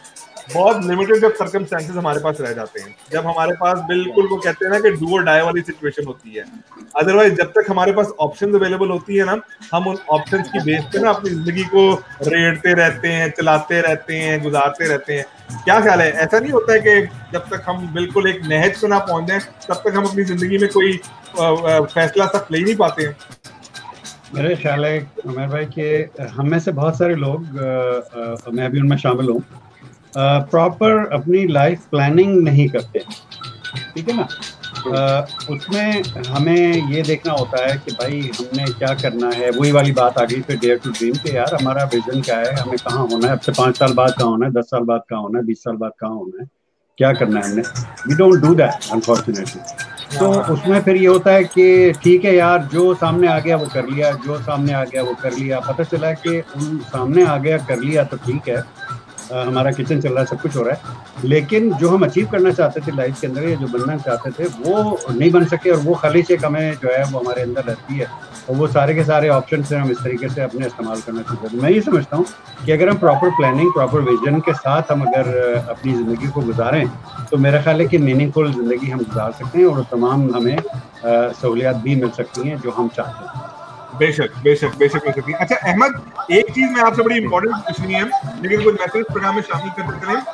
बहुत लिमिटेड जब सर्कमस्टेंसेस हमारे पास रह जाते हैं, जब हमारे पास बिल्कुल वो कहते हैं ना कि डू और डाई वाली सिचुएशन होती है। अदरवाइज जब तक हमारे पास ऑप्शंस अवेलेबल होती है ना, हम उन ऑप्शंस की बेस पे ना अपनी जिंदगी को रेड़ते रहते हैं, चलाते रहते हैं, गुजारते रहते हैं। क्या ख्याल है, ऐसा नहीं होता है कि जब तक हम बिल्कुल एक नहज पे ना पहुंच जाए तब तक हम अपनी जिंदगी में कोई फैसला तक ले ही नहीं पाते हैं? मेरे ख्याल है उमर भाई कि हम में से बहुत सारे लोग, मैं भी उनमें शामिल हूँ, प्रॉपर अपनी लाइफ प्लानिंग नहीं करते, ठीक है ना। उसमें हमें ये देखना होता है कि भाई हमने क्या करना है। वही वाली बात आ गई फिर डेयर टू ड्रीम कि यार हमारा विजन क्या है, हमें कहाँ होना है, अब से 5 साल बाद कहाँ होना है, 10 साल बाद कहाँ होना है, 20 साल बाद कहाँ होना है, क्या करना है हमने। We don't do that unfortunately. तो उसमें फिर ये होता है कि ठीक है यार, जो सामने आ गया वो कर लिया, जो सामने आ गया वो कर लिया। पता चला कि उन सामने आ गया कर लिया तो ठीक है, हमारा किचन चल रहा है, सब कुछ हो रहा है, लेकिन जो हम अचीव करना चाहते थे लाइफ के अंदर या जो बनना चाहते थे वो नहीं बन सके। और वो खाली से कमें जो है वो हमारे अंदर रहती है, और वो सारे के सारे ऑप्शन से हम इस तरीके से अपने इस्तेमाल करना चाहिए। तो मैं ये समझता हूँ कि अगर हम प्रॉपर प्लानिंग, प्रॉपर विजन के साथ हम अगर अपनी ज़िंदगी को गुजारें तो मेरा ख्याल है कि मीनिंगफुल ज़िंदगी हम गुजार सकते हैं और तमाम हमें सहूलियात भी मिल सकती हैं जो हम चाहते हैं। बेशक बेशक बेशक हो सकती है। अच्छा अहमद, एक चीज मैं आपसे बड़ी इंपॉर्टेंट पूछनी है, लेकिन कुछ मैसेज प्रोग्राम में शामिल करते चलें।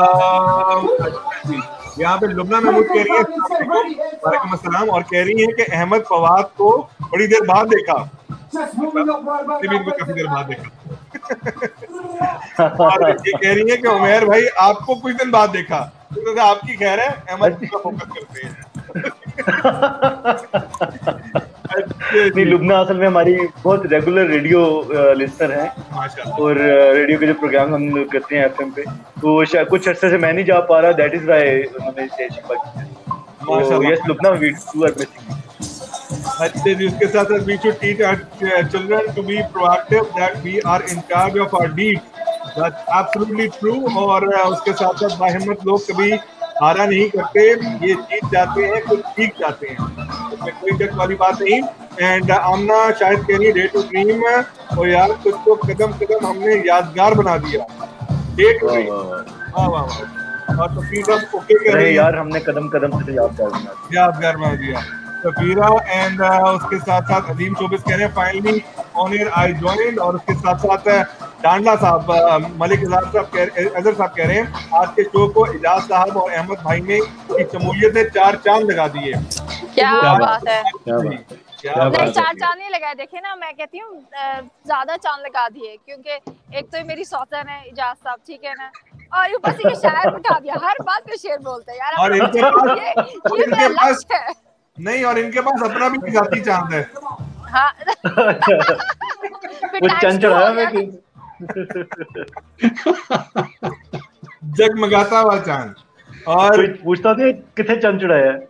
यहाँ पे लुबना महमूद कह रही है वालेकुम अस्सलाम, और कह रही है कि अहमद फवाद को बड़ी देर बाद देखा, इनको काफी देर बाद देखा। और ये कह रही है कि उमैर भाई आपको कुछ दिन बाद देखा, तो आपकी खैर है, अहमद का फोकस करते हैं। नहीं, लुबना असल में हमारी बहुत रेगुलर रेडियो लिस्टर है, और रेडियो के जो प्रोग्राम हम करते हैं एफएम पे, तो कुछ अर्से से मैं नहीं जा पा रहा, दैट इज व्हाई उन्होंने शिफा की। Yes Lubna, we do our best. अच्छे जी, उसके साथ साथ we should teach our children to be proactive, that we are in charge of our deeds. That's absolutely true। और उसके साथ साथ बाहिम्मत लोग कभी हारा नहीं करते, ये जीत जाते हैं, कुछ सीख जाते हैं, उसमें कोई शक वाली बात नहीं। एंड आमना शायद कह रही डे टू ड्रीम, और यार कुछ तो कदम कदम हमने यादगार बना दिया, डे टू ड्रीम। वाह वाह वाह। और तो फिर हम ओके कह रहे हैं यार, हमने कदम कदम से यादगार बना दिया सफीरा। एंड उसके साथ साथ अजीम शोबिस कह रहे हैं finally on air I joined. और उसके साथ साथ डांडला साहब, मलिक इजाज साहब कह रहे हैं आज के शो को इजाज साहब और अहमद भाई ने की शमूलियत ने 4 चांद लगा दिए। क्या बात है, नहीं 4 चांद नहीं लगाए, देखे ना, मैं कहती हूँ ज्यादा चांद लगा दिए, क्योंकि एक तो मेरी सौतन है इजाज साहब, ठीक है ना, और ऊपर से शायर बिठा दिया, हर बात पे शेर बोलते हैं यार। और इनके पास है नहीं, और इनके पास अपना भी जाती चांद है। हाँ वो चांद चढ़ाया मैं जगमगाता हुआ चांद। और पूछता था कितने चांद चढ़ाया है।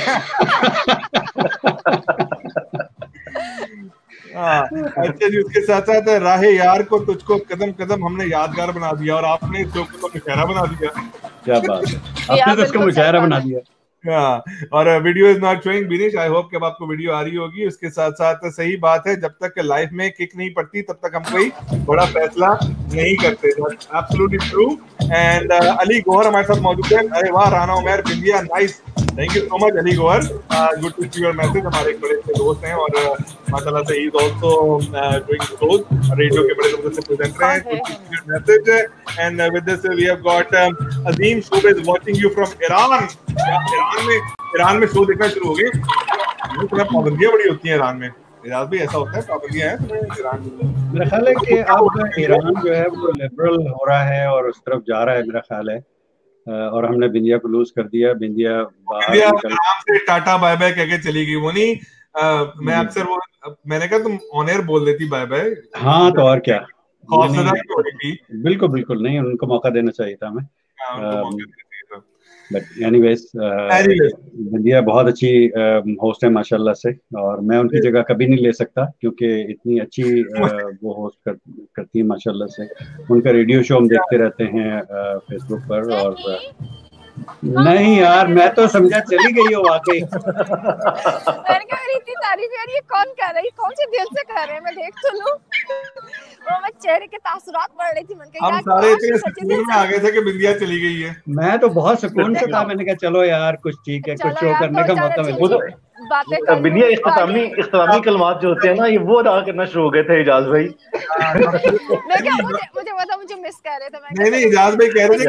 अच्छा जी, उसके साथ साथ राहे यार को तुझको कदम कदम हमने यादगार बना दिया, और आपने इसको तो मुशायरा बना दिया। क्या बात है, आपने तो इसको मुशायरा बना दिया। और video is not showing Binish, I hope कि अब आपको वीडियो आ रही होगी। उसके साथ साथ सही बात है, जब तक लाइफ में किक नहीं पड़ती तब तक हम कोई बड़ा फैसला नहीं करते। Absolutely true. And Ali Gauhar हमारे साथ मौजूद है। अरे वाह, Rana Umair Bindiya, nice, thank you so much Ali Gauhar, good to see your message. हमारे एक बड़े से दोस्त हैं और माशाल्लाह से ही is also doing shows, radio के बड़े जबरदस्त प्रेजेंटर हैं। Good to see your message. And with this we have got Azeem showbiz watching you from Iran. Iran में शो देखना शुरू हो गए। पाबंदियां बड़ी होती हैं ईरान में, ईरान भी ऐसा होता है, पाबंदियां हैं ईरान में। मेरा ख्याल है कि अब ईरान जो है वो लिबरल हो रहा है और उस तरफ जा रहा है, मेरा ख्याल है। और हमने बिंदिया को लूज कर दिया, बिंदिया आराम से टाटा बाय बाय कह के चली गई। वो नहीं, मैं अक्सर वो, मैंने कहा तुम ऑन एयर बोल देती बाय बाय। हाँ तो और क्या, बिल्कुल बिल्कुल नहीं, उनको मौका देना चाहिए था हमें। बट एनीवेज बिंदिया बहुत अच्छी होस्ट है माशाल्लाह से, और मैं उनकी जगह कभी नहीं ले सकता क्योंकि इतनी अच्छी वो होस्ट करती है माशाल्लाह से। उनका रेडियो शो हम देखते रहते हैं फेसबुक पर। और नहीं यार, मैं तो समझा चली गई हो वाकई। मेरी इतनी तारीफ यार, ये कौन कर रही, कौन से दिल से कर रहे हैं, मैं देख तो लूं। वो मैं चेहरे के तासुरात पढ़ रही थी, मन के हम सारे इतने सुकून में आ गए थे कि बिंदिया चली गई है। मैं तो बहुत सुकून से था, मैंने कहा चलो यार कुछ ठीक है, कुछ शो करने का मौका मिला। बातें बिंदिया इख्तितामी कलमात जो होते हैं ना, ये वो अदा करना शुरू हो गए थे इजाज भाई। मैं क्या मुझे मिस कर रहे थे। नहीं इजाज भाई कह रहे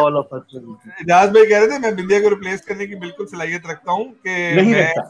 थे मैं बिंदिया को रिप्लेस करने की बिल्कुल सलाहियत रखता हूँ कि नहीं रखता।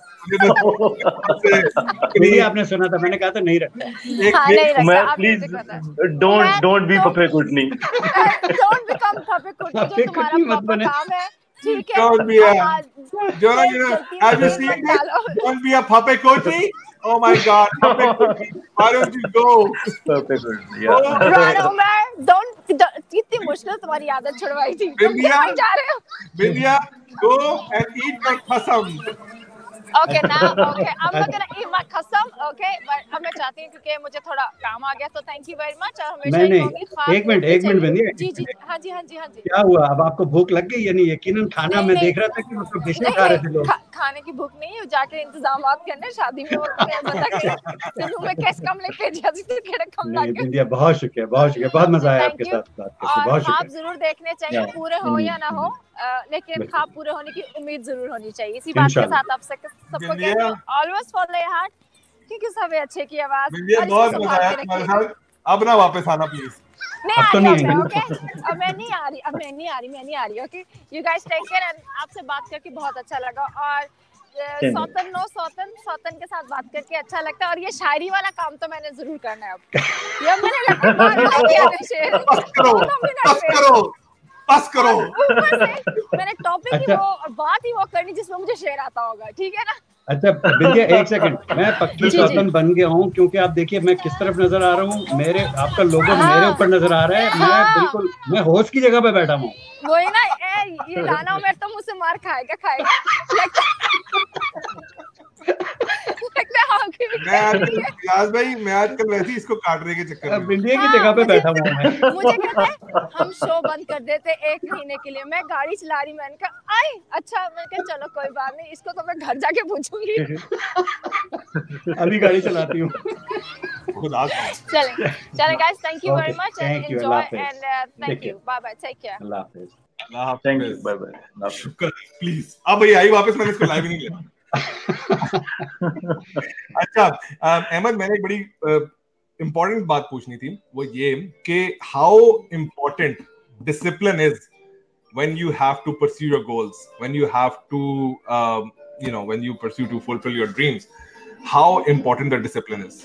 आपने सुना था, मैंने कहा था नहीं रखता। प्लीज डोंट बी फफे कुटनी, डोंट बिकम फफे कुटनी, जो तुम्हारा प्रॉपर काम है, ठीक है। Don't be a, have you seen this? Don't be a puppet coaching. Oh my God, puppet coaching. Why don't you go? Puppet coaching, yeah. Rana Umar, कितनी मुश्किल तुम्हारी आदत छुड़वाई थी। बिंदिया, तुम जा रहे हो? बिंदिया, go and eat your qasam. Okay, now, okay, I'm not gonna eat my qasam, okay, but अब मैं चाहती हूँ क्योंकि मुझे थोड़ा काम आ गया, तो thank you very much। और हमेशा एक मिनट बिंदिया। जी हाँ जी। क्या हुआ, अब आपको भूख लग गई? यानी यकीनन खाना मैं देख रहा था कि मतलब डिशें खा रहे थे लोग। खाने की भूख नहीं है, जाके इंतजामात करने शादी में, वो बता के तेनू में कैस कम ले भेजा सी तो केड़े कम लग गए। बिंदिया बहुत शुक्रिया, बहुत मजा आया आपके साथ बात करके, बहुत शुक्रिया। आप जरूर देखने चाहिए, पूरे हो या ना हो, लेकिन ख्वाब पूरे होने की उम्मीद जरूर होनी चाहिए। इसी बात के साथ आप सबको कहती हूं, ऑलवेज फॉलो योर हार्ट, क्योंकि सब अच्छे की आवाज। बहुत मजा आया तुम्हारे साथ, अब ना वापस आना प्लीज। नहीं आ रही, ओके, अब मैं नहीं आ रही, okay. You guys take care, and आपसे बात करके बहुत अच्छा लगा, और सौतन के साथ बात करके अच्छा लगता है। और ये शायरी वाला काम तो मैंने जरूर करना है अब। ये मैंने बस करो। मैंने टॉपिक ही वो और बात ही वो करनी जिसमें मुझे शेर आता होगा, ठीक है ना? अच्छा बिंदिया, एक सेकंड, मैं पक्की सौतन बन गया हूँ, क्योंकि आप देखिए मैं किस तरफ नजर आ रहा हूँ, मेरे आपका लोगो मेरे ऊपर नजर आ रहा है। मैं बिल्कुल होस्ट की जगह पे बैठा हूँ। वही ना, ये राना उमर तो मुझसे मार खाएगा। मैं आजकल वैसे ही इसको काटने के चक्कर में बिंदिया की जगह पे बैठा हूँ मैं। मुझे कहते हैं हम शो बंद कर देते 1 महीने के लिए। मैं गाड़ी चला रही, मैंने कहा आई अच्छा, मैं कहा चलो कोई बात नहीं, इसको तो मैं घर जाके पूछूंगी। अभी गाड़ी चलाती हूँ। चलें guys, thank you very much and enjoy and thank you, bye bye, take care, अल्लाह हाफिज, थैंक यू, बाय बाय, शुक्र, प्लीज अब भाई आई वापस, मैंने इसको लाइव नहीं लिया। अच्छा अहमद, मैंने एक बड़ी इंपॉर्टेंट बात पूछनी थी, वो ये कि how important discipline is when you have to pursue your goals, when you have to when you pursue to fulfill your dreams, how important the discipline is?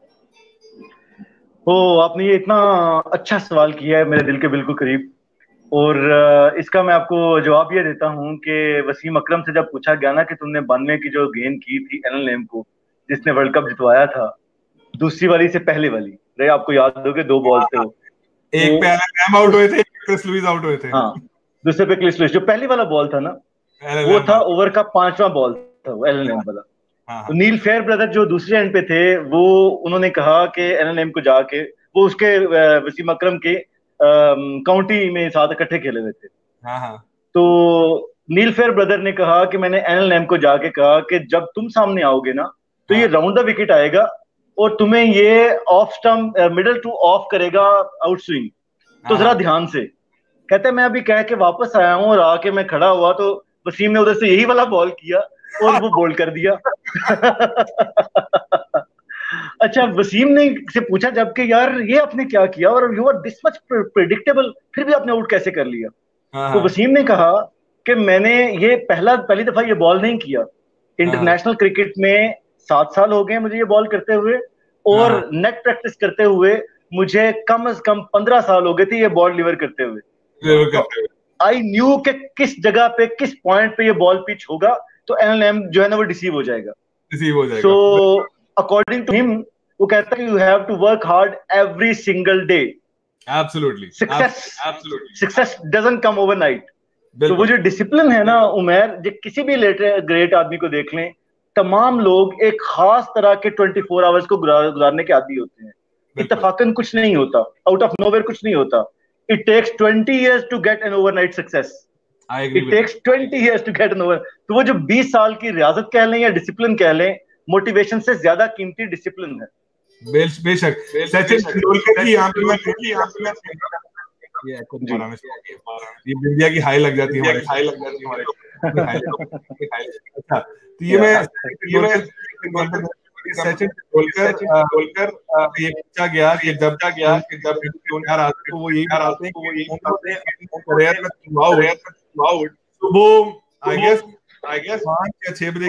आपने ये इतना अच्छा सवाल किया है, मेरे दिल के बिल्कुल करीब। और इसका मैं आपको जवाब ये देता हूँ कि वसीम अकरम से जब पूछा गया ना कि तुमने 92 की जो गेंद की थी एलन लेम को, जिसने वर्ल्ड कप जितवाया था, दूसरी वाली से पहले वाली, रे आपको याद हो कि 2 बॉल थे, एक पे एलन लेम आउट हुए थे, क्रिस लुइस आउट हुए थे। हाँ, दूसरे पे क्रिस लुइस, जो पहली वाला बॉल था ना, वो था ओवर का 5वां बॉल था, वो एलन लेम वाला। तो नील फेयर ब्रदर जो दूसरे एंड पे थे, वो उन्होंने कहा कि एलन लेम को जाके, वो उसके वसीम अकरम के काउंटी में साथ इकट्ठे खेले हुए थे। तो नील फेयर ब्रदर ने कहा कि मैंने एलन लेम को जाके कहा कि जब तुम सामने आओगे ना, तो ये राउंड द विकेट आएगा और तुम्हें ये off stump middle to off करेगा आउट स्विंग, तो जरा ध्यान से। कहते मैं अभी कह के वापस आया हूँ और आके मैं खड़ा हुआ तो वसीम ने उधर से यही वाला बॉल किया और वो बोल्ड कर दिया। अच्छा, वसीम ने से पूछा जबकि यार ये आपने क्या किया और you are this much predictable, फिर भी आपने आउट कैसे कर लिया? तो वसीम ने कहा कि मैंने ये पहली दफा ये बॉल नहीं किया, इंटरनेशनल क्रिकेट में 7 साल हो गए मुझे ये बॉल करते हुए, और नेट प्रैक्टिस करते हुए मुझे कम से कम 15 साल हो गए थे ये बॉल डिलीवर करते हुए। आई न्यू कि किस जगह पे, किस पॉइंट पे ये बॉल पिच होगा तो एलन लेम जो है ना वो डिसीव हो जाएगा। सो अकॉर्डिंग टू हिम, वो कहता है you have to work hard every single day. Absolutely, success doesn't come overnight. तो वो जो डिसिप्लिन है ना उमर, जो किसी भी ग्रेट आदमी को देख लें, तमाम लोग एक खास तरह के 24 आवर्स को गुजारने के आदी होते हैं। इत्तफाकन कुछ नहीं होता, आउट ऑफ नोवेयर कुछ नहीं होता। It takes 20 years to get an overnight success. I agree. It takes 20 years to get an over. तो वो जो 20 साल की रियाजत कह लें या डिसिप्लिन कह लें, मोटिवेशन से ज्यादा कीमती डिसिप्लिन है। बेशक सचिन तेंदुलकर की यहाँ पे ये बिंदिया की हाई लग जाती है हमारे अच्छा, तो ये मैं सचिन तेंदुलकर ये पूछा गया कि जब वो यही आते हैं सुबह आई गेस 5 या 6 बजे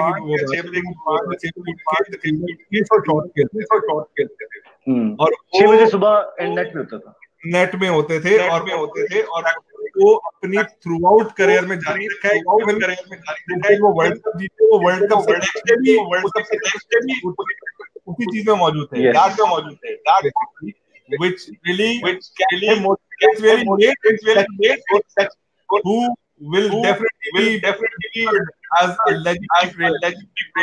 की शॉट खेलते और 6 बजे सुबह नेट में होते थे और वो अपनी थ्रू आउट करियर में जारी रखा है। वो वर्ल्ड कप जीते, वो वर्ल्ड कप उसी चीज में मौजूद थे, which really motivates who will definitely be as a legendary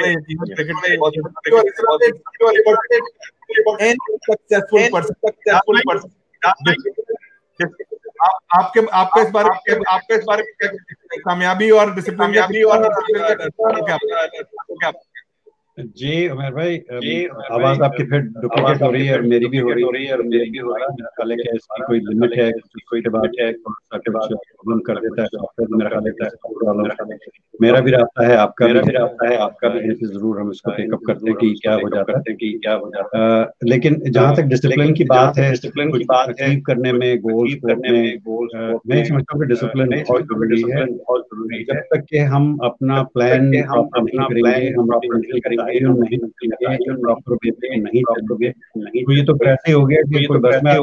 successful person. आपका इस बारे में कामयाबी और डिसिप्लिन जी उमर भाई, आवाज आपकी फिर डुप्लीकेट हो रही है और मेरी भी हो रही है हालांकि क्या इसकी कोई लिमिट है, कोई बात है प्रॉब्लम कर देता है सॉफ्टवेयर, मेरा ख्याल है मेरा भी रास्ता है, आपका भी जरूर हम इसको पिकअप करते हैं कि क्या हो जाता है लेकिन जहाँ तक डिसिप्लिन की बात है, अचीव करने में गोल्स मैं समझता हूँ कि डिसिप्लिन बहुत जरूरी है। जब तक कि हम अपना प्लान नहीं करेंगे, हम नहीं चलोगे, तो ये तो कैसे हो गया कि कोई बस में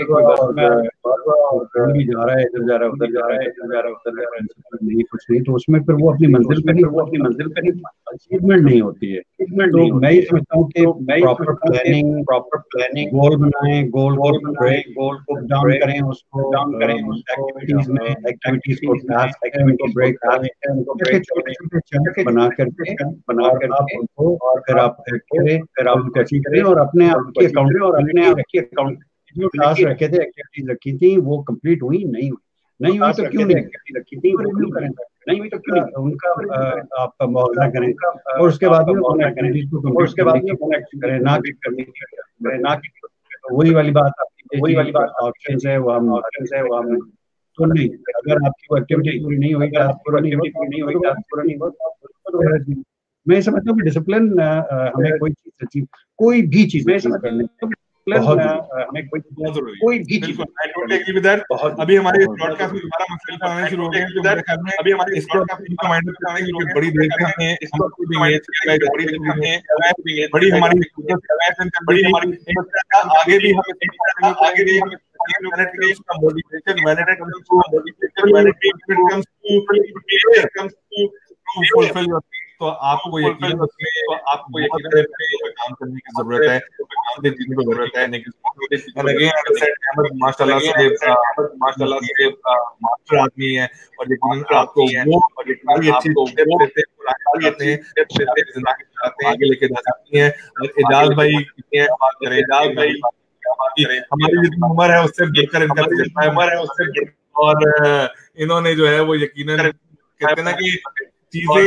जा रहा है, इधर जा रहा है, उधर जा रहा है, नहीं कुछ नहीं, तो उसमें फिर वो अपनी मंजिल पे अचीवमेंट नहीं होती है। तो मैं ये समझता हूँ कि प्रॉपर प्लानिंग गोल बनाएं, गोल को डाउन करें, उसको एक्टिविटीज को ब्रेक करें, छोटे चंक बना करके और फिर आप उनको अचीव करें और अपने आप की अकाउंट जो टास्क रखे थे, एक्टिविटीज रखी थी, वो कंप्लीट हुई नहीं हुई तो क्यों नहीं रखी थी, रिव्यू करें, नहीं हुई तो क्यों नहीं, उनका आप मुआवजा करें और उसके बाद में एक्टिविटीज को करें, ना वही वाली बात ऑप्शंस है वो हम तो नहीं, अगर आपकी वो एक्टिविटी पूरी नहीं हुई, मैं समझता हूँ कि डिसिप्लिन हमें कोई भी चीज करने हमें कोई भी चीज अभी हमारे ब्रॉडकास्ट में दोबारा मसले आने शुरू हो गए, अभी हमारे इस ब्रॉडकास्ट में बड़ी देर से हमने बड़ी हमारी आगे भी हमें तो आपको यकीन काम करने की जरूरत है, माशाल्लाह से मास्टर आदमी है और यकीनन आपको वो आगे लेके जा सकती है। और एजाज भाई बात करें, हमारी जितनी उम्र है उससे बढ़कर इनका उम्र है उससे, और इन्होंने जो है वो यकीनन कहते हैं ना कि चीजें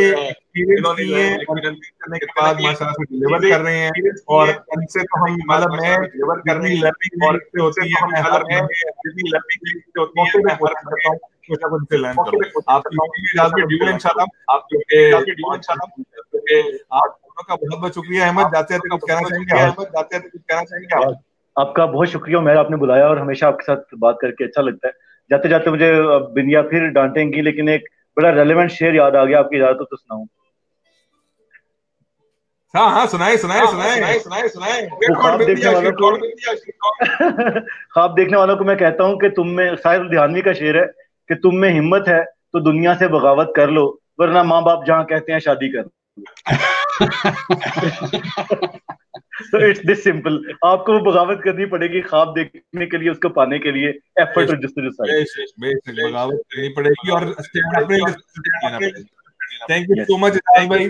करने के बाद माशाल्लाह से डिलीवर कर रहे हैं, और इनसे तो हम मतलब मैं डिलीवर करने की लर्निंग और से होती है, मैं हर जितनी लर्निंग होती है मैं हर करता हूं कुछ ना कुछ से लर्न करूं। आप ड्यूल इंशाल्लाह, आप दोनों का बहुत बहुत शुक्रिया। अहमद जाते हैं कुछ कहना चाहेंगे? आपका बहुत शुक्रिया उमैर, आपने बुलाया और हमेशा आपके साथ बात करके अच्छा लगता है। जाते जाते मुझे बिंदिया फिर डांटेंगी, लेकिन एक बड़ा रेलेवेंट शेर याद आ गया, आपकी इजाजत हो तो सुनाऊं? हाँ सुनाए। ख्वाब देखने वालों को मैं कहता हूँ कि तुम में, शायद लुधियानवी का शेर है कि तुम में हिम्मत है तो दुनिया से बगावत कर लो, वरना माँ बाप जहाँ कहते हैं शादी कर लो। So it's this simple. आपको बगावत करनी पड़ेगी ख्वाब देखने के लिए, उसको पाने के लिए एफर्ट बगावत करनी पड़ेगी और थैंक यू सो मच भाई,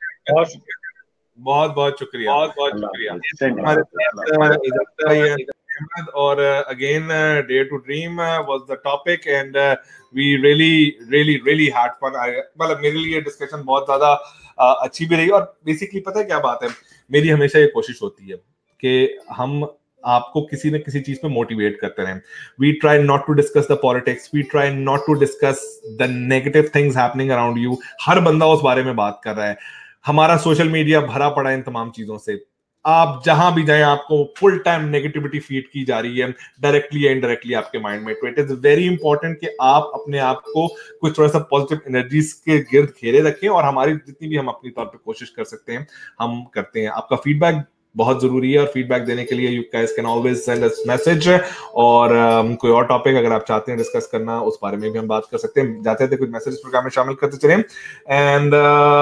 बहुत शुक्रिया। Ahmed, और again Dare to Dream was the topic and we really had fun. मतलब मेरे लिए डिस्कशन बहुत ज्यादा अच्छी भी रही, और बेसिकली पता है क्या बात है, मेरी हमेशा ये कोशिश होती है कि हम आपको किसी न किसी चीज पे मोटिवेट करते रहें. We try not to discuss the politics, we try not to discuss the negative things happening around you. हर बंदा उस बारे में बात कर रहा है, हमारा सोशल मीडिया भरा पड़ा है इन तमाम चीजों से. आप जहां भी जाएं आपको फुल टाइम नेगेटिविटी फीड की जा रही है, डायरेक्टली या इनडायरेक्टली आपके माइंड में. तो इट इज वेरी इंपॉर्टेंट कि आप अपने आप को कुछ थोड़ा सा पॉजिटिव एनर्जीज के गिर्द घेरे रखें, और हमारी जितनी भी हम अपनी तौर पे कोशिश कर सकते हैं हम करते हैं. आपका फीडबैक बहुत जरूरी है, और फीडबैक देने के लिए you guys can always send us message, और कोई और टॉपिक अगर आप चाहते हैं डिस्कस करना उस बारे में भी हम बात कर सकते हैं. जाते थे कुछ मैसेज प्रोग्राम में शामिल करते चलें. एंड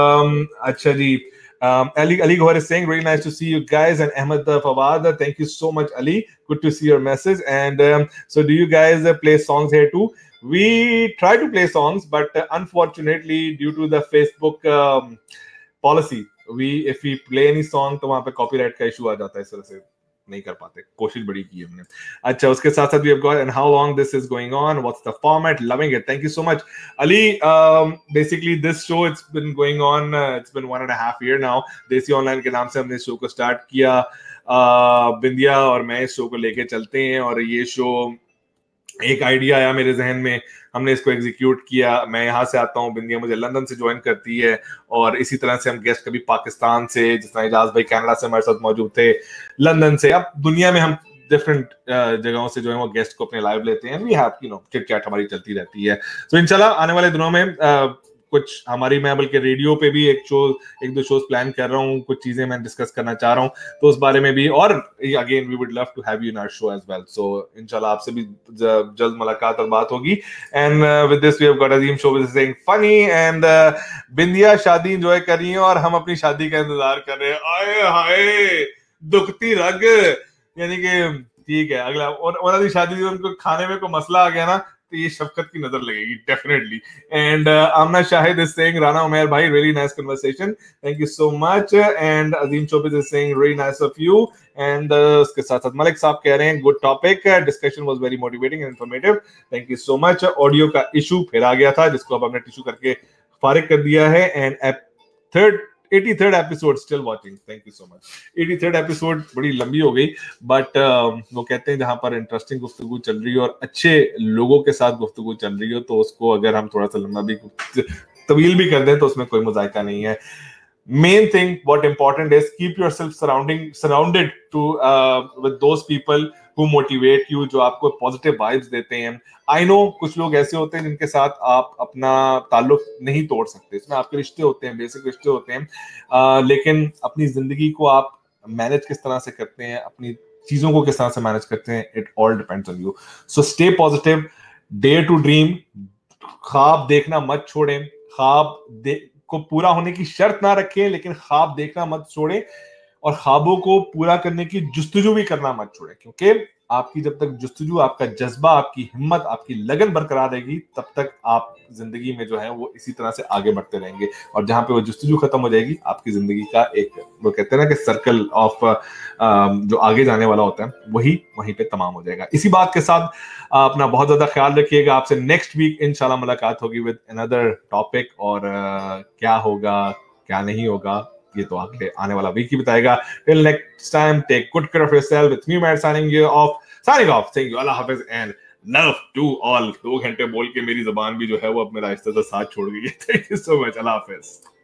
अच्छा जी, Ali Gohar is saying, really nice to see you guys. And Ahmed Fawad, thank you so much, Ali. Good to see your message. And so do you guys play songs here too? We try to play songs, but unfortunately, due to the Facebook policy, if we play any song, तो वहाँ पे copyright का issue आ जाता है, इस वजह से नहीं कर पाते. कोशिश बड़ी की हमने. अच्छा, उसके साथ साथ we have got, and how long this is going on, what's the format, loving it, thank you so much Ali. Basically this show, it's been going on, it's been 1.5 years now. Desi online के नाम से हमने show को start किया. बिंदिया और मैं इस show को लेके चलते हैं, और ये शो एक आइडिया आया मेरे जहन में, हमने इसको एग्जीक्यूट किया. मैं यहाँ से आता हूँ, बिंदिया मुझे लंदन से ज्वाइन करती है, और इसी तरह से हम गेस्ट कभी पाकिस्तान से, जिस तरह इजाज भाई कनाडा से हमारे साथ मौजूद थे, लंदन से, अब दुनिया में हम डिफरेंट जगहों से जो है वो गेस्ट को अपने लाइव लेते हैं. वी हैव चिट चैट हमारी चलती रहती है. तो इंशाल्लाह आने वाले दिनों में कुछ हमारी, मैं बल्कि रेडियो पे भी एक दो शोज प्लान कर रहा हूँ, कुछ चीजें मैं डिस्कस करना चाह रहा हूँ, तो उस बारे में भी. और again we would love to have you in our show as well. So इंशाल्लाह आपसे भी जल्द मुलाकात और बात होगी. And with this we have got Azeem show which is saying funny. And Bindiya शादी एंजॉय कर रही है, और हम अपनी शादी का इंतजार कर रहे हैं. आए हाय दुखती रग, यानी कि ठीक है, अगला और शादी उनको खाने में कोई मसला आ गया ना, तो ये शफकत की नजर लगेगी definitely. And Amna Shahid is saying, Rana Umar भाई really nice conversation, thank you so much. And Azeem showbiz is saying really nice of you. And उसके साथ साथ मलिक साहब कह रहे हैं good topic, discussion was very motivating and informative, thank you so much. Audio का issue फिर आ गया था, जिसको अब हमने टिश्यू करके फारिग कर दिया है. And 83rd episode still watching, thank you so much. 83rd episode बड़ी लंबी हो गई, बट वो कहते हैं जहां पर इंटरेस्टिंग गुफ्तगू चल रही हो और अच्छे लोगों के साथ गुफ्तगू चल रही हो, तो उसको अगर हम थोड़ा सा लंबा भी तवील भी कर दें तो उसमें कोई मजायका नहीं है. Main thing, what important is keep yourself surrounded to with those people who motivate you, जो आपको पॉजिटिव वाइब्स देते हैं. आई नो कुछ लोग ऐसे होते हैं जिनके साथ आप अपना ताल्लुक नहीं तोड़ सकते, इसमें आपके रिश्ते होते हैं, बेसिक रिश्ते होते हैं, लेकिन अपनी जिंदगी को आप मैनेज किस तरह से करते हैं, अपनी चीजों को किस तरह से मैनेज करते हैं, it all depends on you. So stay positive, dare to dream, ख्वाब देखना मत छोड़ें, ख्वाब को पूरा होने की शर्त ना रखें, लेकिन ख्वाब देखना मत छोड़ें, और ख्वाबों को पूरा करने की जुस्तजू भी करना मत छोड़ें, क्योंकि आपकी जब तक जुस्तजू, आपका जज्बा, आपकी हिम्मत, आपकी लगन बरकरार रहेगी, तब तक आप जिंदगी में जो है वो इसी तरह से आगे बढ़ते रहेंगे. और जहां पे वो जुस्तजू खत्म हो जाएगी, आपकी जिंदगी का एक, वो कहते हैं ना कि सर्कल ऑफ जो आगे जाने वाला होता है, वहीं पे तमाम हो जाएगा. इसी बात के साथ अपना बहुत ज्यादा ख्याल रखिएगा. आपसे नेक्स्ट वीक इंशाल्लाह मुलाकात होगी विद अनदर टॉपिक, और क्या होगा क्या नहीं होगा ये तो आगे आने वाला वीक ही बताएगा. Till next time, take good care of yourself. With me Matt signing off, saying you Allah Hafiz and love to all. 2 घंटे बोल के मेरी जुबान भी जो है वो अब मेरा आहिस्ता सा साथ छोड़ गई है. Thank you so much. अल्लाह हाफिज.